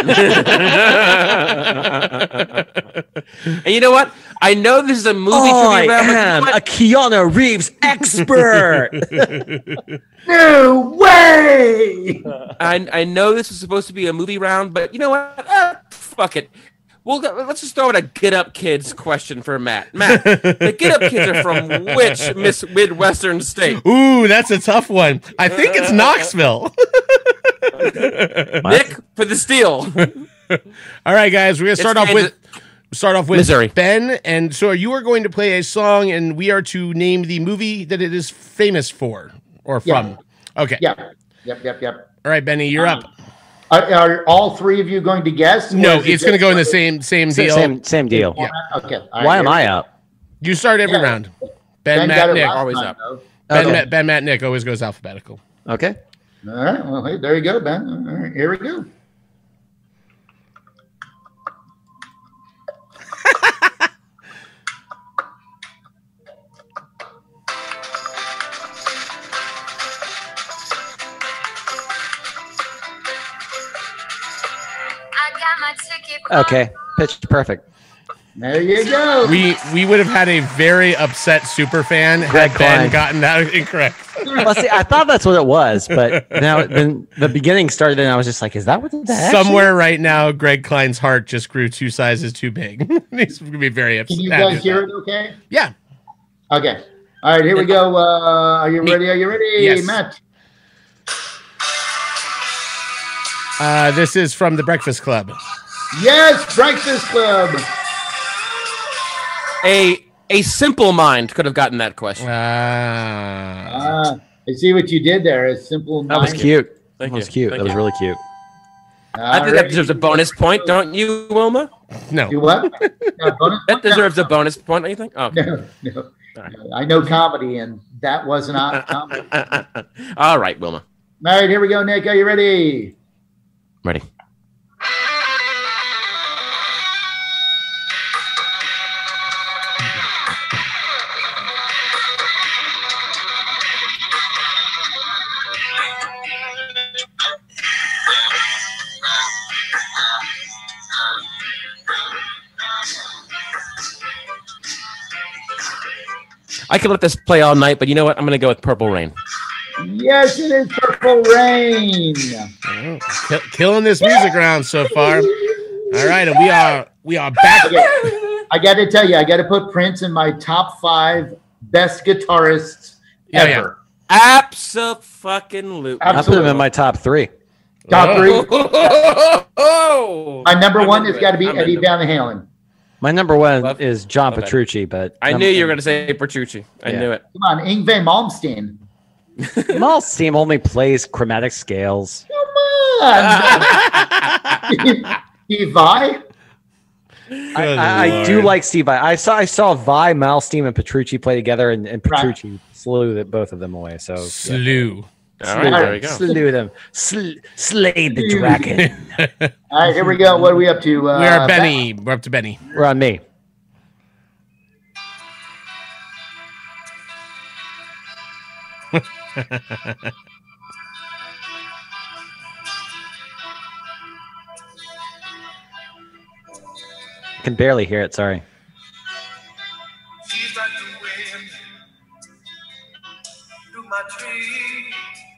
And you know what? I know this is a movie I trivia round, am but a Keanu Reeves expert. No way! I know this is supposed to be a movie round, but you know what? Fuck it. Well, let's just throw in a Get Up Kids question for Matt. Matt, the Get Up Kids are from which Midwestern state? Ooh, that's a tough one. I think it's Knoxville. Nick for the steal. All right, guys, we're gonna start off with Missouri. Ben, and so you are going to play a song, and we are to name the movie that it is famous for or from. Okay. Yep. All right, Benny, you're up. Are all three of you going to guess? No, it's going to go in the same deal. Same deal. Yeah. Okay. All right, Why am I up? You start every round. Ben, got Matt, it Nick. last Always time, up. though. Ben, Matt, Nick always goes alphabetical. Okay. All right. Well, hey, there you go, Ben. All right, here we go. Okay. Pitch perfect. There you go. We would have had a very upset super fan had Ben gotten that incorrect. Well, see, I thought that's what it was, but now then the beginning started, and I was just like, "Is that what the heck?" Somewhere right now, Greg Klein's heart just grew 2 sizes too big. He's going to be very upset. Can you guys hear it? Okay. Yeah. Okay. All right. Here we go. Are you ready? Are you ready, Yes. Matt? This is from The Breakfast Club. Yes, Breakfast Club. A simple mind could have gotten that question. I see what you did there. A simple. That was cute. Thank That was you. cute. Thank That was you. really cute. I think that deserves a bonus point, don't you, Wilma? No. You what? No, bonus That point? deserves a bonus point, don't you think? Oh, No. I know comedy, and that was not comedy. all right, Wilma. All right, here we go, Nick. Are you ready? Ready. I could let this play all night, but you know what? I'm going to go with Purple Rain. Yes, it is Purple Rain. Killing this music round so far. All right, and we are back. Okay. I got to tell you, I got to put Prince in my top 5 best guitarists ever. Abso-fucking-lutely. I put him in my top 3. Top 3. Oh, My number 1 has into got to it. be I'm Eddie into it. Van Halen. My number 1 Love- is John love that. Petrucci, but I knew you were going to say Petrucci. I knew it. Come on, Yngwie Malmsteen. Malmsteen only plays chromatic scales. Come on. Steve Vai? I do like Steve Vai. I saw Vai, Malmsteen, and Petrucci play together, and Petrucci slew both of them away. So Slew. All right, there we go. Slew them. Slayed the dragon. All right, here we go. What are we up to? We are Benny. We're up to Benny. We're on me. I can barely hear it. Sorry. She's like the wind through my tree.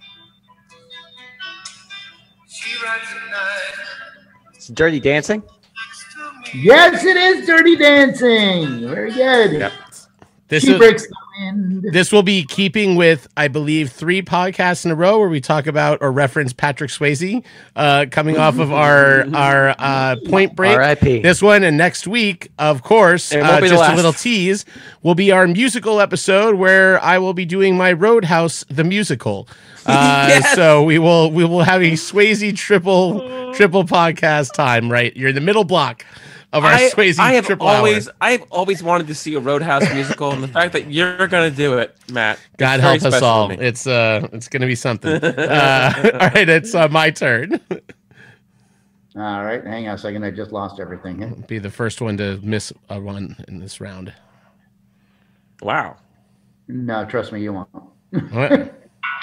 She rides the night. It's Dirty Dancing. Yes, it is Dirty Dancing. Very good. Yep. She breaks the wind. This will be keeping with, I believe, 3 podcasts in a row where we talk about or reference Patrick Swayze coming off of our Point Break. R.I.P. This one and next week, of course, It won't be the just a last. little tease, will be our musical episode where I will be doing my Roadhouse the musical. Yes. So we will have a Swayze triple podcast time. Right, you're in the middle block of our Swayze triple hour. I have always wanted to see a Roadhouse musical, and the fact that you're going to do it, Matt. God it's very help us special all. to me. It's going to be something. All right, it's my turn. All right, hang on a second. I just lost everything here. Be the first one to miss a run in this round. Wow. No, trust me, you won't. What?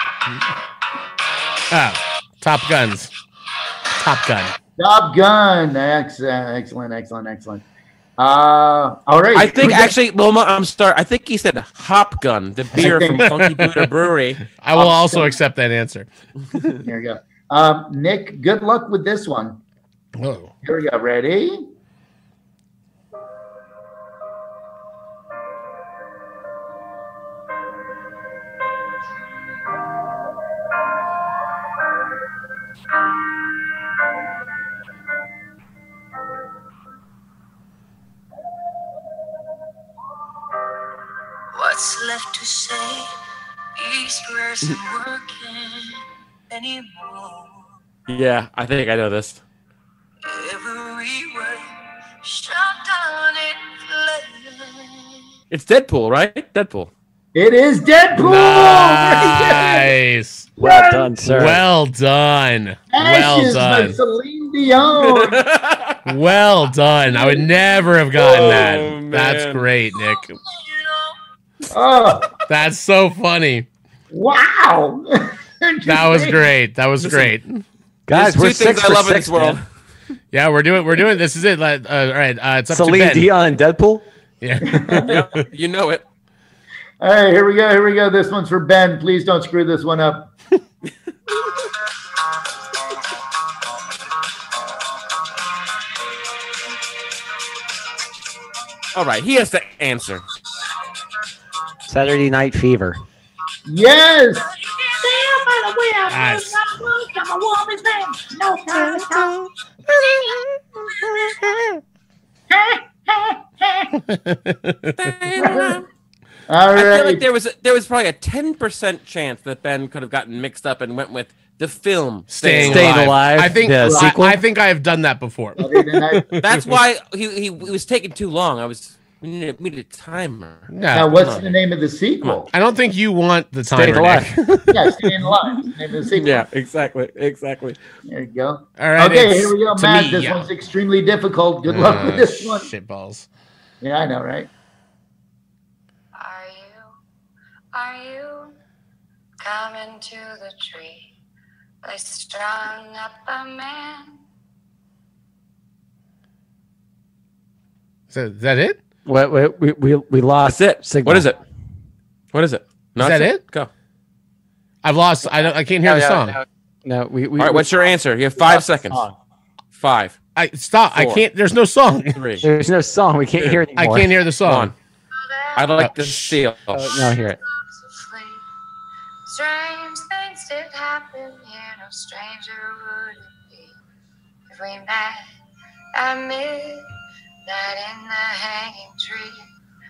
Top Guns. Top Gun. Top Gun. Excellent. All right. I think actually, Wilma, I'm sorry. I think he said Hop Gun, the beer from Funky Buddha Brewery. I will also accept that answer. Here we go. Nick, good luck with this one. Whoa. Here we go. Ready? What's left to say? These words aren't working anymore. Yeah, I think I know this. Every word shut down in flame. It's Deadpool, right? Deadpool. It is Deadpool. Nice. Well done, sir. Well done. Ashes Well by done. Celine Dion. Well done. I would never have gotten that. man. That's great, Nick. Oh, That's so funny. wow. That was great. That was great. Guys, There's we're two things 6 I for love in 6, this world. man. Yeah, we're doing. This is it. All right. It's up to Celine Ben. Dion and Deadpool. Yeah. Yeah, you know it. All right, here we go. This one's for Ben. Please don't screw this one up. All right, he has to answer. Saturday Night Fever. Yes. Nice. All I feel right. like there was probably a 10% chance that Ben could have gotten mixed up and went with the film Staying Alive. I think. The sequel? I think I have done that before. That's why he was taking too long. We needed a timer. Now, what's the name of the sequel? I don't think you want the Staying timer, Alive. Nick. Yeah, Staying Alive. Name of the sequel. Yeah, exactly. There you go. All right. Okay, it's here we go, to Matt. me. This one's extremely difficult. Good luck with this one. Shit balls. Yeah, I know, right? Are you coming to the tree? They strung up a man. Is that it? We lost That's it. signal. What is it? Is that it? Go. I've lost. I can't hear the song. No, we All right, what's your answer? You have 5 seconds. 5. Stop. I 4. can't. There's no song. 3. There's no song. We can't hear it I anymore. can't hear the song. 1. I'd like to steal. No, hear it. Strange things did happen here, no stranger would it be if we met at midnight in the hanging tree.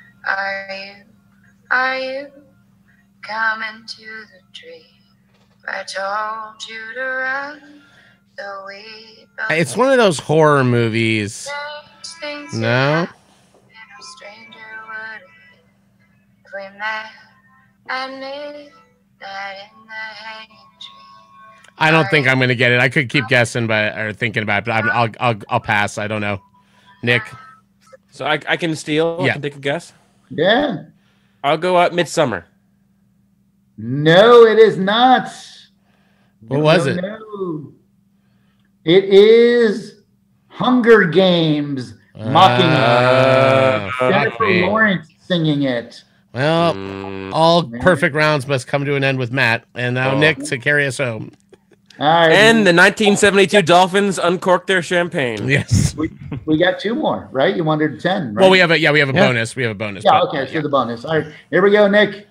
Are you coming to the tree? I told you to run, so we both It's one of those horror movies. strange things did No. happen here, no stranger would it be if we met at midnight in the hanging tree. I don't think I'm gonna get it. I could keep guessing, or thinking about it, but I'll pass. I don't know. Nick. So I can steal. Yeah. I can take a guess. Yeah. I'll go Midsummer. No, it is not. What was it? No. It is Hunger Games. Mockingjay. fuck Jennifer me. Lawrence singing it. Well, all perfect rounds must come to an end with Matt, and now Nick to carry us home. All right. And the 1972 Dolphins uncorked their champagne. Yes. We got 2 more, right? You wanted 10, right? Well, we have a bonus. We have a bonus. Yeah, but- okay, so the bonus. All right, here we go, Nick.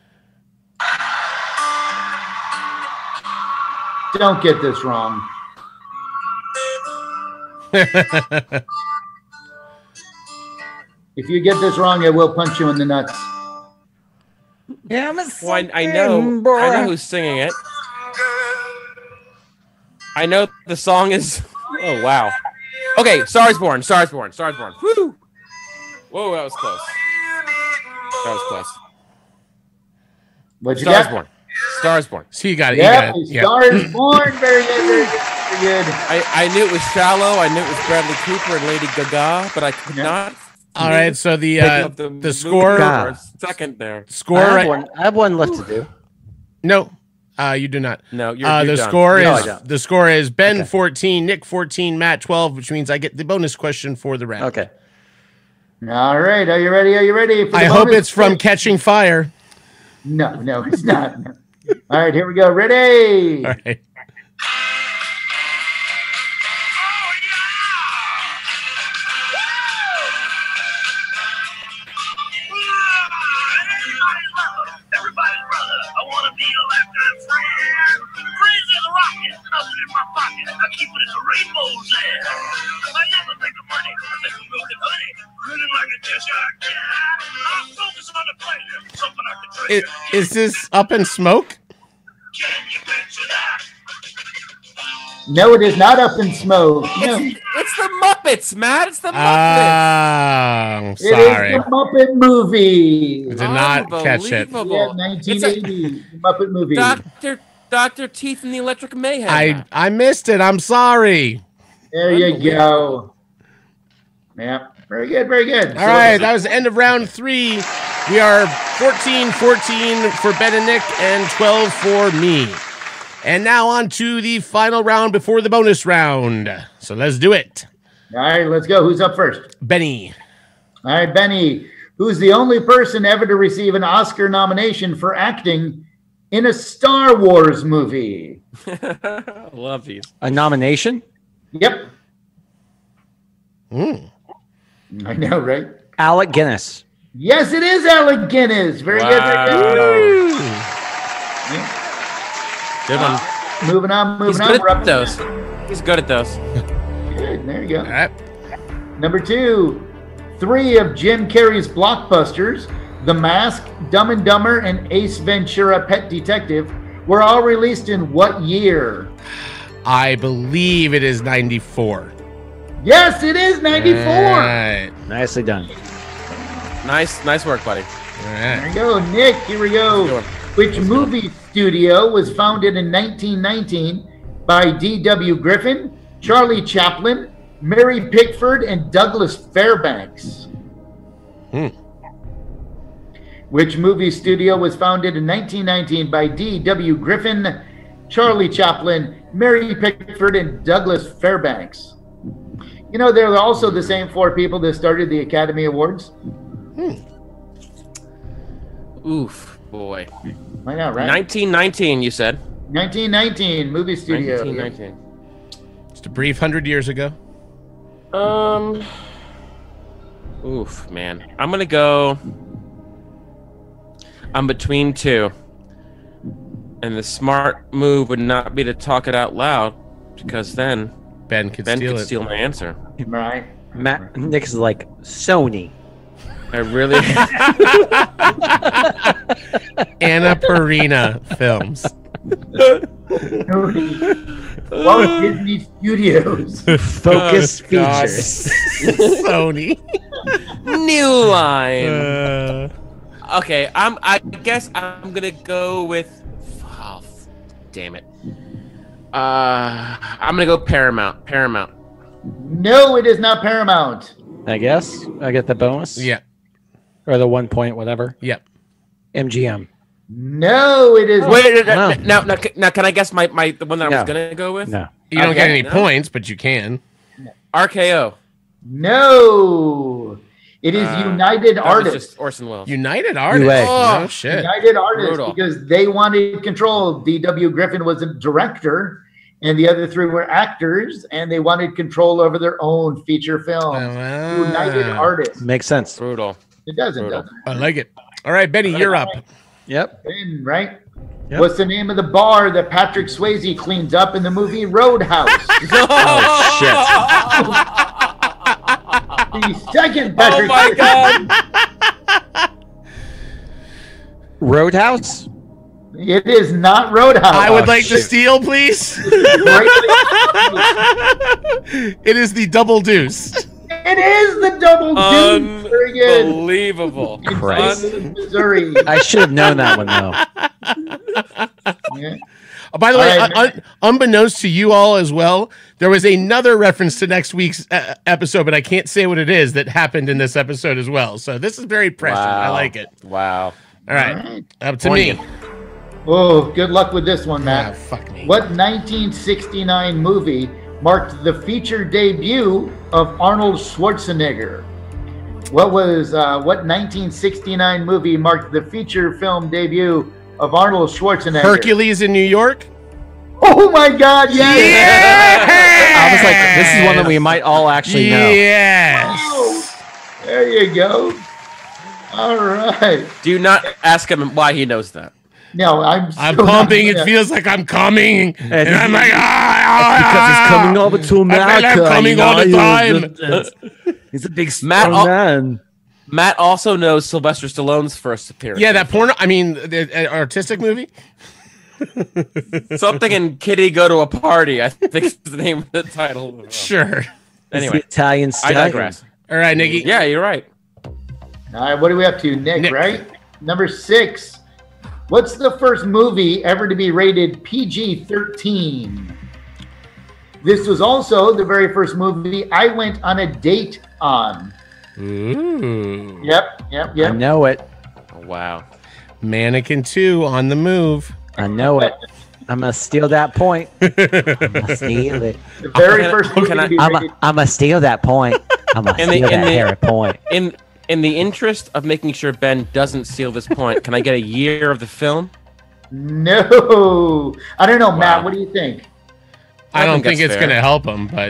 Don't get this wrong. If you get this wrong, I will punch you in the nuts. Yeah, Well, I know who's singing it. I know the song is. Oh wow. Okay, Stars Born. Woo! Whoa, that was close. What'd you Stars get? Born. Star is Born. So you got it. Yep, You got it. Star is Born. Very good, very good, very good. I knew it was Shallow. I knew it was Bradley Cooper and Lady Gaga, but I could not. All right, so the score. For a second there. Score. I have one left to do. No, you do not. No, you're done. Score No, is I don't. the score is Ben 14, Nick 14, Matt 12, which means I get the bonus question for the round. Okay. All right, are you ready? Are you ready? For the I hope bonus it's from question? Catching Fire. No, it's not. No. All right, here we go. Ready? All right. Everybody's brother, I want to be your lifetime friend. Crazy as a rocket, nothing in my pocket. I keep it in the rainbow's end. I never think of money, I think of milk and honey. Grinning like a Cheshire cat. I focus on the pleasure, something I can treasure. Is this Up in Smoke? Can you picture that? No, it is not Up in Smoke. No. It's the Muppets, Matt. It's the Muppets. I'm It sorry. is the Muppet movie. I did not catch it. Yeah, Unbelievable. 1980, the Muppet movie. Dr. Teeth and the Electric Mayhem. I missed it. I'm sorry. There you go. Yeah, very good, very good. All right, that was the end of round 3. We are 14-14 for Ben and Nick and 12 for me. And now on to the final round before the bonus round. So let's do it. All right, let's go. Who's up first? Benny. All right, Benny. Who's the only person ever to receive an Oscar nomination for acting in a Star Wars movie? Love these. A nomination? Yep. I know, right? Alec Guinness. Yes, it is Alec Guinness. Very good, very good. Yeah. Good one. Moving on, He's moving on. good at those. He's good at those. Good, there you go. All right. Number 2, 3 of Jim Carrey's blockbusters, The Mask, Dumb and Dumber, and Ace Ventura: Pet Detective, were all released in what year? I believe it is 94. Yes, it is 94. All right. Nicely done. Nice work, buddy. All There right. you go, Nick. Here we go. Which movie studio was founded in 1919 by D.W. Griffin, Charlie Chaplin, Mary Pickford, and Douglas Fairbanks? Which movie studio was founded in 1919 by D.W. Griffin, Charlie Chaplin, Mary Pickford, and Douglas Fairbanks? You know, they're also the same 4 people that started the Academy Awards. Oof, boy. I know, right? 1919, you said. 1919, movie studio. 1919. Just a brief 100 years ago. Oof, man. I'm gonna go. I'm between 2, and the smart move would not be to talk it out loud, because then Ben could steal my answer. Right. Nick is like Sony. I really. Anna Perina Films. Walt Disney Studios. Focus Features. Sony. New Line. Okay, I guess I'm gonna go with. Oh, damn it. I'm gonna go Paramount. Paramount. No, it is not Paramount. I guess I get the bonus. Yeah. Or the 1 point, whatever. Yep. MGM. No, it is. Wait, No. now, can I guess the one that I No. was gonna go with? No. You don't get any no. points, but you can. RKO. No, it is United That was Artists. just Orson Welles. United Artists. UA. Oh, Oh, shit. United Artists, Brutal. because they wanted control. D.W. Griffin was a director, and the other 3 were actors, and they wanted control over their own feature films. United Artists. Makes sense. Brutal. It doesn't, Brutal. doesn't I like it. All right, Benny, you're up. Yep. it? Right? Yep. What's the name of the bar that Patrick Swayze cleans up in the movie Roadhouse? Oh shit. The second Oh Patrick my Swayze. god. Roadhouse? It is not Roadhouse. I would like to shit. steal, please. It is the Double Deuce. It is the Double Deuce. Very good. Unbelievable. Christ. Missouri. I should have known that one though. Yeah. Oh, by the way, unbeknownst to you all as well, there was another reference to next week's episode, but I can't say what it is that happened in this episode as well. So this is very prescient. Wow. I like it. Wow. All right. Up to me. Oh, good luck with this one, Matt. Fuck me. What 1969 movie marked the feature debut of Arnold Schwarzenegger? What 1969 movie marked the feature film debut of Arnold Schwarzenegger? Hercules in New York? Oh my God, yes! I was like, this is one that we might all actually know. Yes. Oh, there you go. All right. Do not ask him why he knows that. No, I'm pumping. It feels like I'm coming. And I'm like, because he's coming over to America. I'm coming all the time. He's a big man. Matt also knows Sylvester Stallone's first appearance. Yeah, that porno. I mean, the artistic movie. Something in Kitty Go to a Party, I think is the name of the title. Sure. Anyway, Italian I digress. All right, Nikki. Yeah, you're right. All right, what are we up to? Nick, right? Number 6. What's the first movie ever to be rated PG-13? This was also the very first movie I went on a date on. Ooh. Yep. I know it. Oh, wow. Mannequin 2 on the move. I know it. I'm going to steal that point. I'm going to steal it. The very first movie to be rated. I'm going to steal that point. I'm going to steal that hairy point. In the interest of making sure Ben doesn't steal this point, can I get a year of the film? No. I don't know, Matt. What do you think? I don't think it's going to help him, but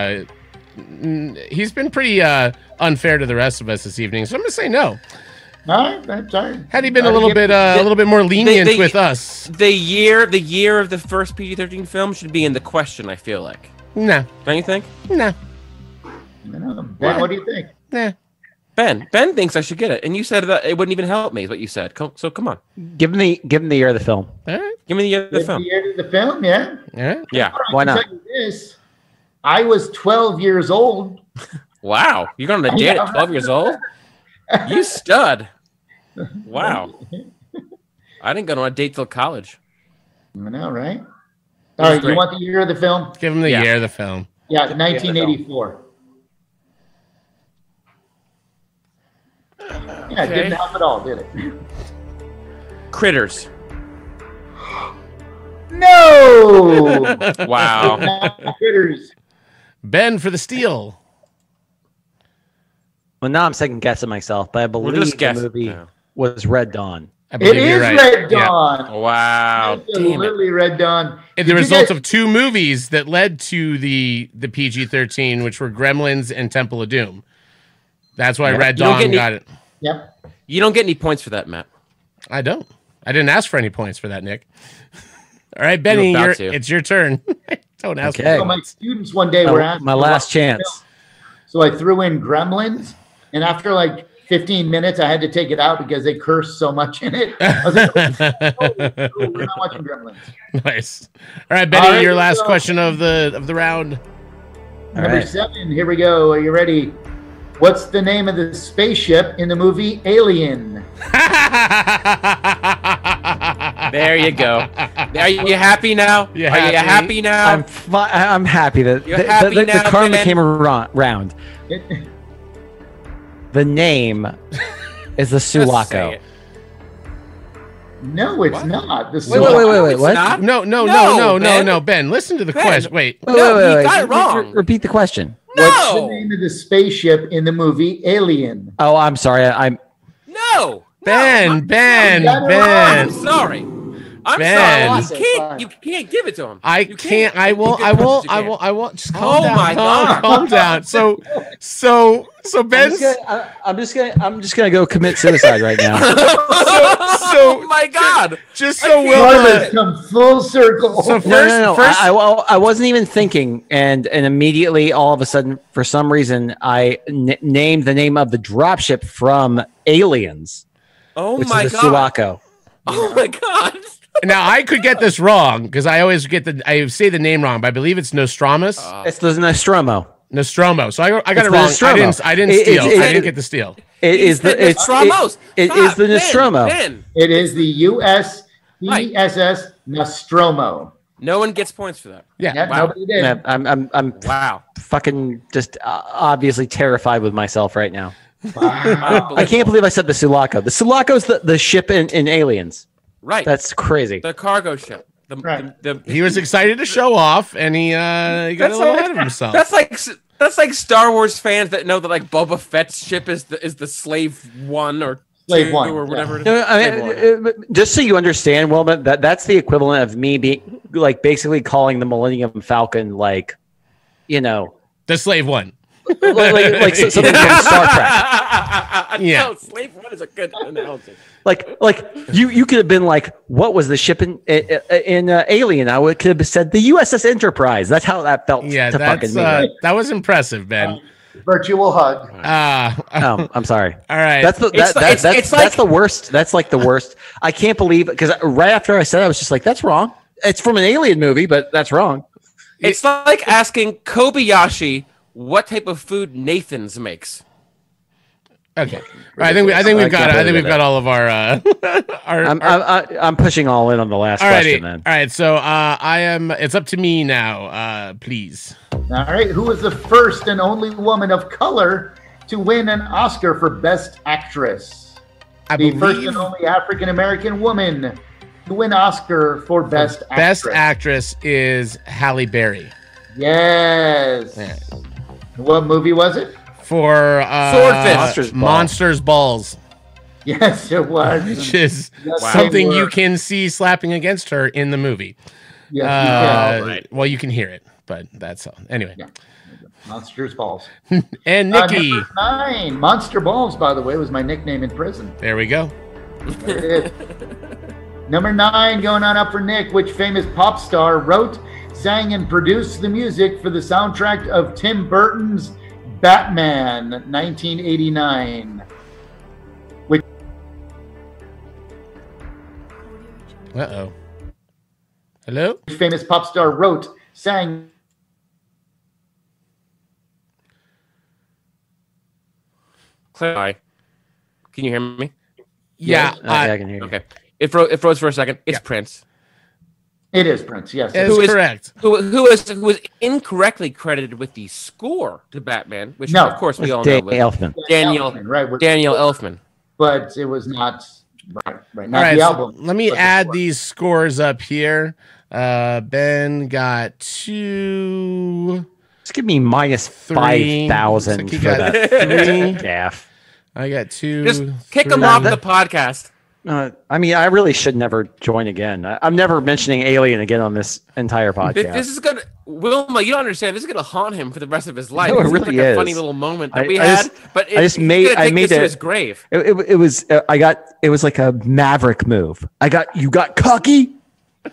he's been pretty unfair to the rest of us this evening, so I'm going to say no. All right, I'm sorry. Had he been a little bit more lenient with us, the year of the first PG-13 film should be in the question. I feel like. No. Don't you think? No. Ben, what do you think? Nah. Ben thinks I should get it, and you said that it wouldn't even help me. Is what you said. So come on. Give him the year of the film. All right. Give me the year of the film. The year of the film, yeah. Yeah. Yeah. Why not? I can tell you this. I was 12 years old. Wow, you're going on a date at 12 years old? You stud. Wow. I didn't go on a date till college. I know, right? All right, you want the year of the film? Give him the year of the film. Yeah, 1984. Yeah, it didn't help at all, did it? Critters. No! Wow. Critters. Ben for the steal. Well, now I'm second guessing myself, but I believe the movie was Red Dawn. I believe It is you're right. Red Dawn. Yeah. Wow. Absolutely Red Dawn. The result of two movies that led to the PG-13, which were Gremlins and Temple of Doom. That's why Red Dawn got it. Yep. You don't get any points for that, Matt. I don't. I didn't ask for any points for that, Nick. All right, Benny, it's your turn. Don't ask. So my students one day were asking my last chance. So I threw in Gremlins, and after like 15 minutes, I had to take it out because they cursed so much in it. I was like, we're not watching Gremlins. Nice. All right, Benny, your last question of the round. Number 7. Here we go. Are you ready? What's the name of the spaceship in the movie Alien? There you go. Are you happy now? Are you happy now? I'm happy that the karma came around. The name is the Sulaco. No, it's not. The Wait, what? No, Ben, listen to the question. Wait. You got it wrong. Repeat the question. What's the name of the spaceship in the movie Alien? Oh, I'm sorry. No. Ben. I'm sorry. Ben. You can't give it to him. I can't. I won't. Just calm down. My God. Calm down. So Ben's. I'm just gonna go commit suicide right now. Oh my God! Just so Wilma come full circle. So first, I wasn't even thinking, and immediately, all of a sudden, for some reason, I named the name of the dropship from Aliens. Oh which my is the God! Sulaco. Oh my God! Now I could get this wrong because I always I say the name wrong, but I believe it's Nostradamus. It's the Nostromo. Nostromo. So I got It's it wrong. Nostromo. I didn't steal. I didn't get the steal. It is the Nostromo. It is the USS Nostromo. No one gets points for that. Yeah, wow. Nobody did. Yeah, I'm Wow. fucking just obviously terrified with myself right now. Wow. I can't believe I said the Sulaco. The Sulaco's the ship in Aliens. Right. That's crazy. The cargo ship. He was excited to show off, and he got a little ahead of himself. That's like Star Wars fans that know that like Boba Fett's ship is the Slave 1 or Slave 2 1 or whatever. No, I mean, just so you understand, Wilma, that's the equivalent of me being like basically calling the Millennium Falcon like, the Slave 1. like something from Star Trek. Yeah, no, Slave 1 is a good analogy. Like you could have been like, what was the ship in Alien? I could have said the USS Enterprise. That's how that felt. Yeah, to fucking me. that was impressive, Ben. Virtual hug. Oh, I'm sorry. All right, that's the worst. That's like the worst. I can't believe it because right after I said it, I was just like, that's wrong. It's from an Alien movie, but that's wrong. It's like asking Kobayashi what type of food Nathan's makes. Okay, right, I think we've got all of our I'm pushing all in on the last question. Then all right, so it's up to me now. Please. All right, who was the first and only woman of color to win an Oscar for Best Actress? The first and only African American woman to win Oscar for Best Actress. Best Actress is Halle Berry. Yes. Yeah. What movie was it? For Monsters Balls. Yes, it was. Which is something you can see slapping against her in the movie. Yes, right. Well, you can hear it, but that's all. Anyway. Yeah. Monsters Balls. And Nikki. Number 9. Monster Balls, by the way, was my nickname in prison. There we go. There it is. Number 9, going on up for Nick. Which famous pop star wrote, sang, and produced the music for the soundtrack of Tim Burton's Batman, 1989. Uh-oh. Hello? Which famous pop star wrote, sang... Hi. Can you hear me? Yeah, I can hear you. Okay. It froze for a second. It's Prince. It is Prince, yes. Who is correct. Who was incorrectly credited with the score to Batman, which of course we all know. Elfman. Daniel Elfman. But it was not right. All Not right, the so album. let me add these scores up here. Ben got 2. Just give me minus 5,000 for that 3 gaff. I got 2. Just kick him off the podcast. I mean, I really should never join again. I'm never mentioning Alien again on this entire podcast. This is gonna, Wilma. You don't understand. This is gonna haunt him for the rest of his life. No, it This really like is. A funny little moment that we had, but I made this it to his grave. It was it was like a maverick move. You got cocky. Can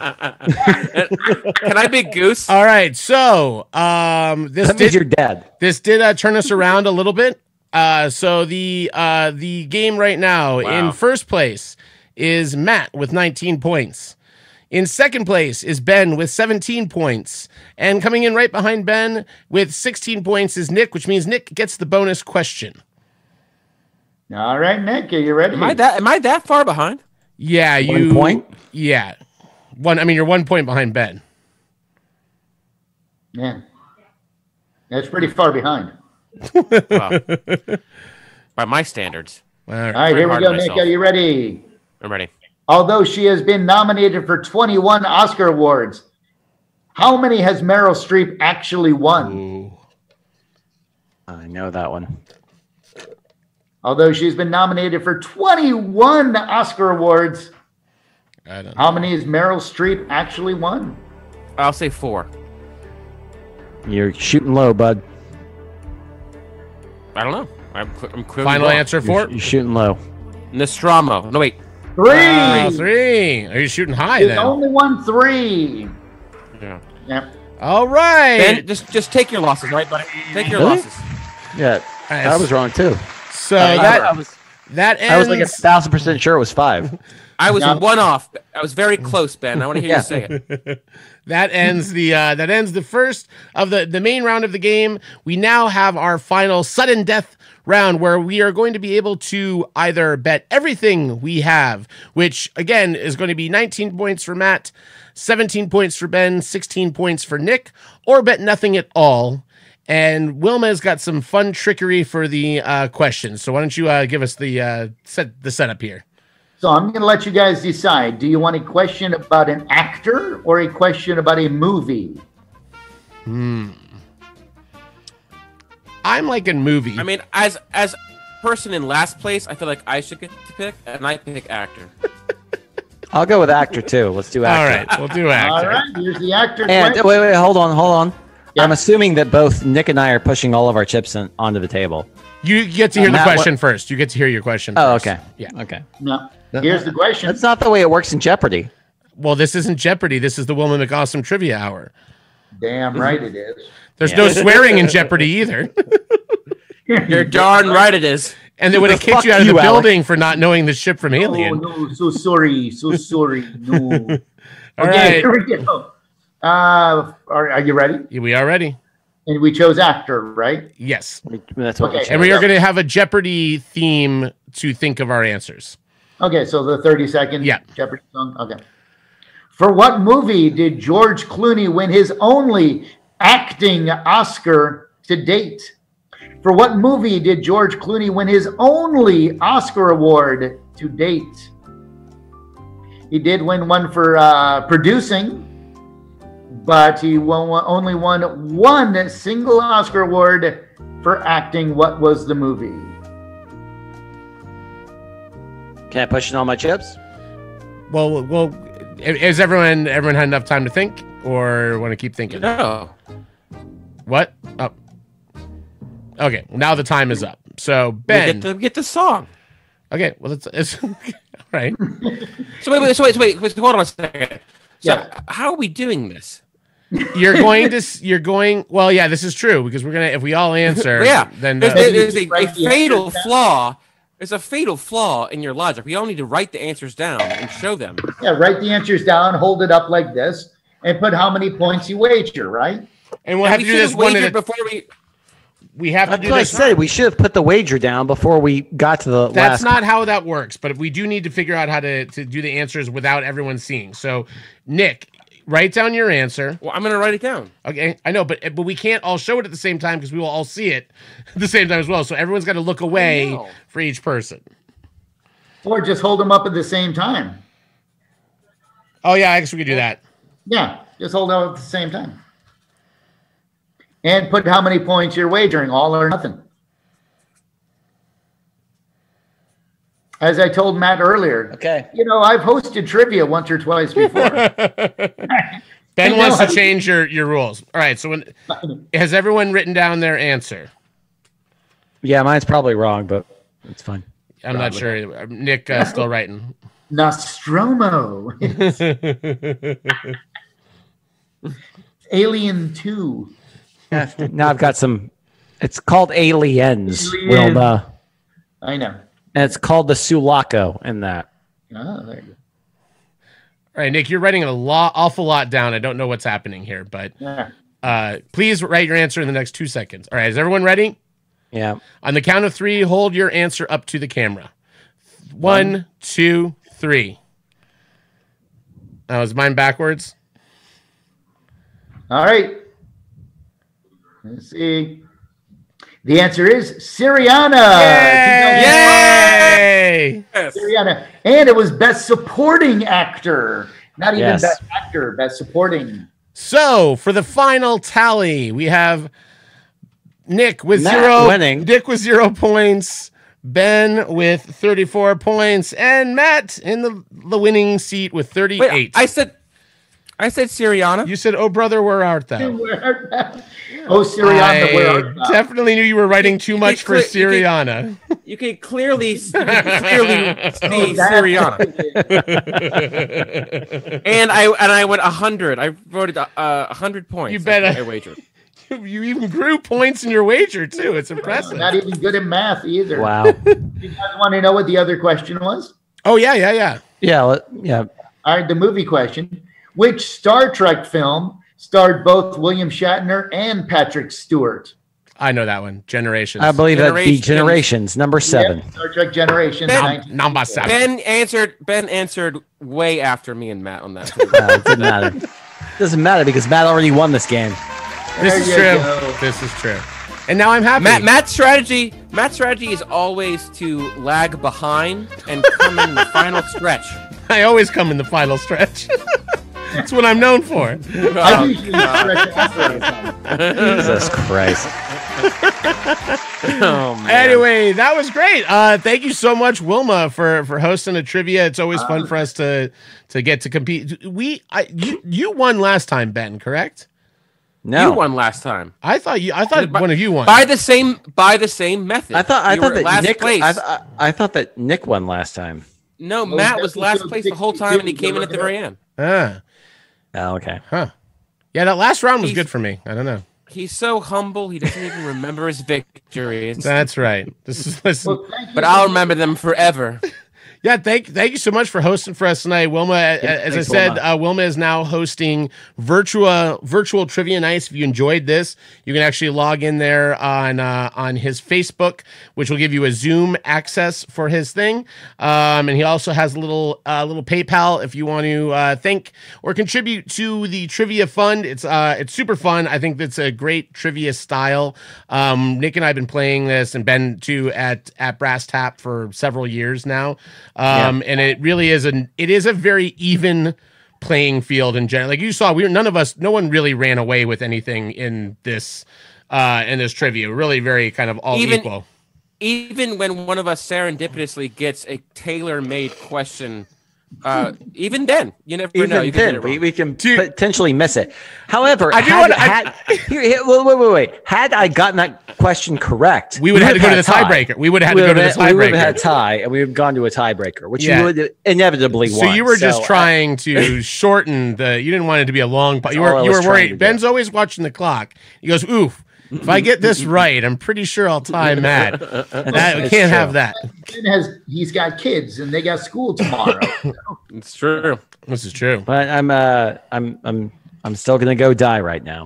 I be Goose? All right, so That means you're dead. This did turn us around a little bit. So the game right now in first place is Matt with 19 points. In second place is Ben with 17 points. And coming in right behind Ben with 16 points is Nick, which means Nick gets the bonus question. All right, Nick, are you ready? Am I that far behind? Yeah, 1 point? Yeah. You're 1 point behind Ben. Yeah. That's pretty far behind. By my standards. All All right, here we go, Nick. Are you ready? I'm ready. Although she has been nominated for 21 Oscar awards, how many has Meryl Streep actually won? Ooh. I know that one. Although she's been nominated for 21 Oscar awards, how many has Meryl Streep actually won? I'll say 4. You're shooting low, bud. I don't know. I'm clearly Final wrong. answer for You're shooting low. Nostromo. No, wait. 3. 3. Are you shooting high She's then? only won 3. Yeah. Yep. All right. Ben, just take your losses, right, buddy? Take your Really? losses. Yeah, I was wrong too. So I was that ends. I was like 1,000% sure it was 5. I was one off. I was very close, Ben. I want to hear you say it. That ends the first of the main round of the game. We now have our final sudden death round where we are going to be able to either bet everything we have, which again is going to be 19 points for Matt, 17 points for Ben, 16 points for Nick, or bet nothing at all. And Wilma's got some fun trickery for the questions. So why don't you give us the setup here? So I'm going to let you guys decide. Do you want a question about an actor or a question about a movie? I'm liking movie. I mean, as person in last place, I feel like I should get to pick, and I pick actor. I'll go with actor too. Let's do actor. All right, we'll do actor. All right, here's the actor. And question. wait, hold on. Yeah. I'm assuming that both Nick and I are pushing all of our chips onto the table. You get to hear the question first. You get to hear your question Oh, first. okay. Yeah. Okay. No. Here's the question. That's not the way it works in Jeopardy. Well, this isn't Jeopardy. This is the Wilma McAwesome Trivia Hour. Damn right it is. There's no swearing in Jeopardy either. You're darn right it is. And they would have kicked you out of the building for not knowing the ship from Alien. Oh, no, so sorry. No. All Okay, right. here we go. Are you ready? We are ready. And we chose actor, right? Yes. That's what Okay. And we are going to have a Jeopardy theme to think of our answers. Okay, so the 30-second Yeah. Jeopardy song. Okay. For what movie did George Clooney win his only acting Oscar to date? For what movie did George Clooney win his only Oscar award to date? He did win one for producing, but he only won one single Oscar award for acting. What was the movie? Can I push in all my chips? Well, is everyone had enough time to think, or want to keep thinking? No. What? Oh. Okay, now the time is up. So Ben, get the song. Okay, well it's all right. So wait, hold on a second. So Yeah. how are we doing this? You're going. Well, yeah, this is true because we're gonna. If we all answer, Yeah. then There's a fatal flaw. There's a fatal flaw in your logic. We all need to write the answers down and show them. Yeah, write the answers down, hold it up like this, and put how many points you wager, right? and we'll have to do this one before we. We have to That's do what I this. said. We should have put the wager down before we got to the That's last. not how that works. But we do need to figure out how to do the answers without everyone seeing. So, Nick, write down your answer. Well, I'm gonna write it down. Okay, I know, but we can't all show it at the same time because we will all see it at the same time as well. So everyone's got to look away for each person. Or just hold them up at the same time. Oh yeah, I guess we could do that. Yeah, just hold them up at the same time. And put how many points you're wagering, all or nothing. As I told Matt earlier, Okay. you know, I've hosted trivia once or twice before. Ben wants to change your rules. All right, so has everyone written down their answer? Yeah, mine's probably wrong, but it's fine. I'm not sure. Nick still writing. Nostromo. Alien 2. Now I've got some. It's called Aliens, Alien. Wilma. I know. And it's called the Sulaco in that. Oh, there you go. All right, Nick, you're writing awful lot down. I don't know what's happening here, but please write your answer in the next 2 seconds. All right, is everyone ready? Yeah. On the count of 3, hold your answer up to the camera. 1, 2, 3. Was mine backwards? All right. Let's see. The answer is Syriana. Yay! Syriana. And it was Best Supporting Actor. Not even Yes. Best Actor, Best Supporting. So, for the final tally, we have Nick with Matt 0 winning. Nick with 0 points, Ben with 34 points, and Matt in the winning seat with 38. Wait, I said Syriana. You said, "Oh brother, where art thou?" Oh, Syriana, where art I thou? definly knew you were writing too much for Syriana. You can clearly see Syriana. and I went 100. I voted 100 points. You bet. I wagered. You even grew points in your wager too. It's impressive. Not even good at math either. Wow. You guys want to know what the other question was? Oh yeah. Yeah, yeah. All right, the movie question. Which Star Trek film starred both William Shatner and Patrick Stewart? I know that one. Generations. I believe that'd be Generations, number 7. Yep, Star Trek Generations. Number 7. Ben answered way after me and Matt on that. It didn't matter. Doesn't matter because Matt already won this game. This is true. This is true. And now I'm happy. Matt's strategy is always to lag behind and come in the final stretch. I always come in the final stretch. That's what I'm known for. Jesus Christ. Anyway, that was great. Thank you so much, Wilma, for hosting a trivia. It's always fun for us to get to compete. You won last time, Ben, correct? No, you won last time. I thought one of you won by the same method. I thought that Nick. Place. I thought that Nick won last time. No, Matt was last place the whole time, and he came in at the very end. Oh, okay. Huh. Yeah, that last round was good for me. I don't know. He's so humble, he doesn't even remember his victories. That's right. Listen. But I'll remember them forever. Yeah, thank you so much for hosting for us tonight, Wilma. As I said, Wilma is now hosting virtual trivia nights. If you enjoyed this, you can actually log in there on his Facebook, which will give you a Zoom access for his thing. And he also has a little PayPal if you want to thank or contribute to the trivia fund. It's super fun. I think that's a great trivia style. Nick and I have been playing this, and Ben too at Brass Tap for several years now. And it really is a very even playing field in general. Like you saw, no one really ran away with anything in this trivia. Really very kind of all equal. Even when one of us serendipitously gets a tailor-made question, even then, you never know. You can we can potentially miss it. However, wait. Had I gotten that question correct, we would have had to go to the tiebreaker. We would have had to go to the tiebreaker. We would have had a tie, and we would have gone to a tiebreaker, which you would inevitably won. So you were just trying to shorten the. You didn't want it to be a long. You were worried. Ben's always watching the clock. He goes, "Oof." If I get this right, I'm pretty sure I'll tie Matt. We can't have that. He's got kids and they got school tomorrow. It's true. This is true. But I'm still gonna go die right now.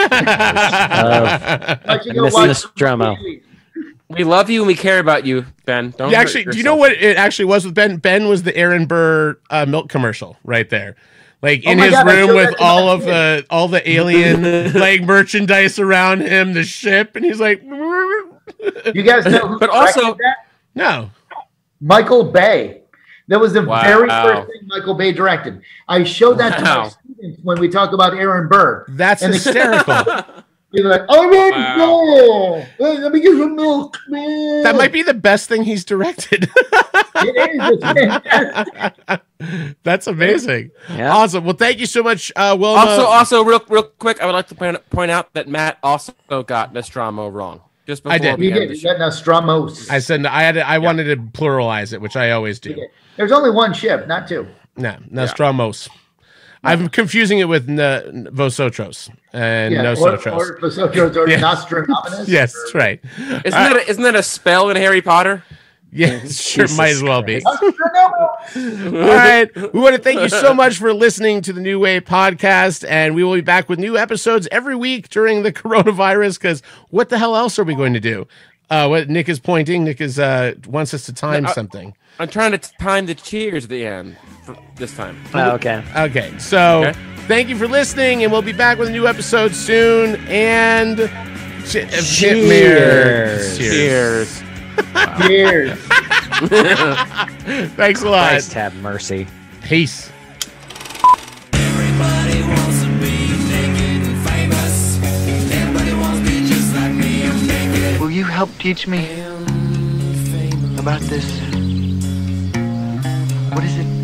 Miss Nostromo. We love you and we care about you, Ben. Don't do you know what it actually was with Ben? Ben was the Aaron Burr milk commercial right there. Like in his room with all the alien like merchandise around him, the ship, and he's like, you guys know who directed that? No, Michael Bay. That was the very first thing Michael Bay directed. I showed that to my students when we talk about Aaron Burr. That's hysterical. You're like, oh, let me get some milk, man. That might be the best thing he's directed. It is. That's amazing. Yeah. Awesome. Well, thank you so much, Wilma. Also, real quick, I would like to point out that Matt also got Nostromo wrong. Just before I did. You got Nostromos. I said I wanted to pluralize it, which I always do. There's only one ship, not two. No, Nostromos. I'm confusing it with Vosotros and Nosotros. Or Vosotros or Nostradamus. Yes, that's right. Isn't that a spell in Harry Potter? Yeah, sure, might as well be. All right. We want to thank you so much for listening to the New Way podcast, and we will be back with new episodes every week during the coronavirus, because what the hell else are we going to do? What Nick is pointing. Nick is wants us to time something. I'm trying to time the cheers at the end for this time. Okay. Okay. So thank you for listening, and we'll be back with a new episode soon. And cheers. Cheers. Thanks a lot. Christ have mercy. Peace. Everybody wants to be naked and famous. Everybody wants to be just like me. I'm naked. Will you help teach me about this? What is it?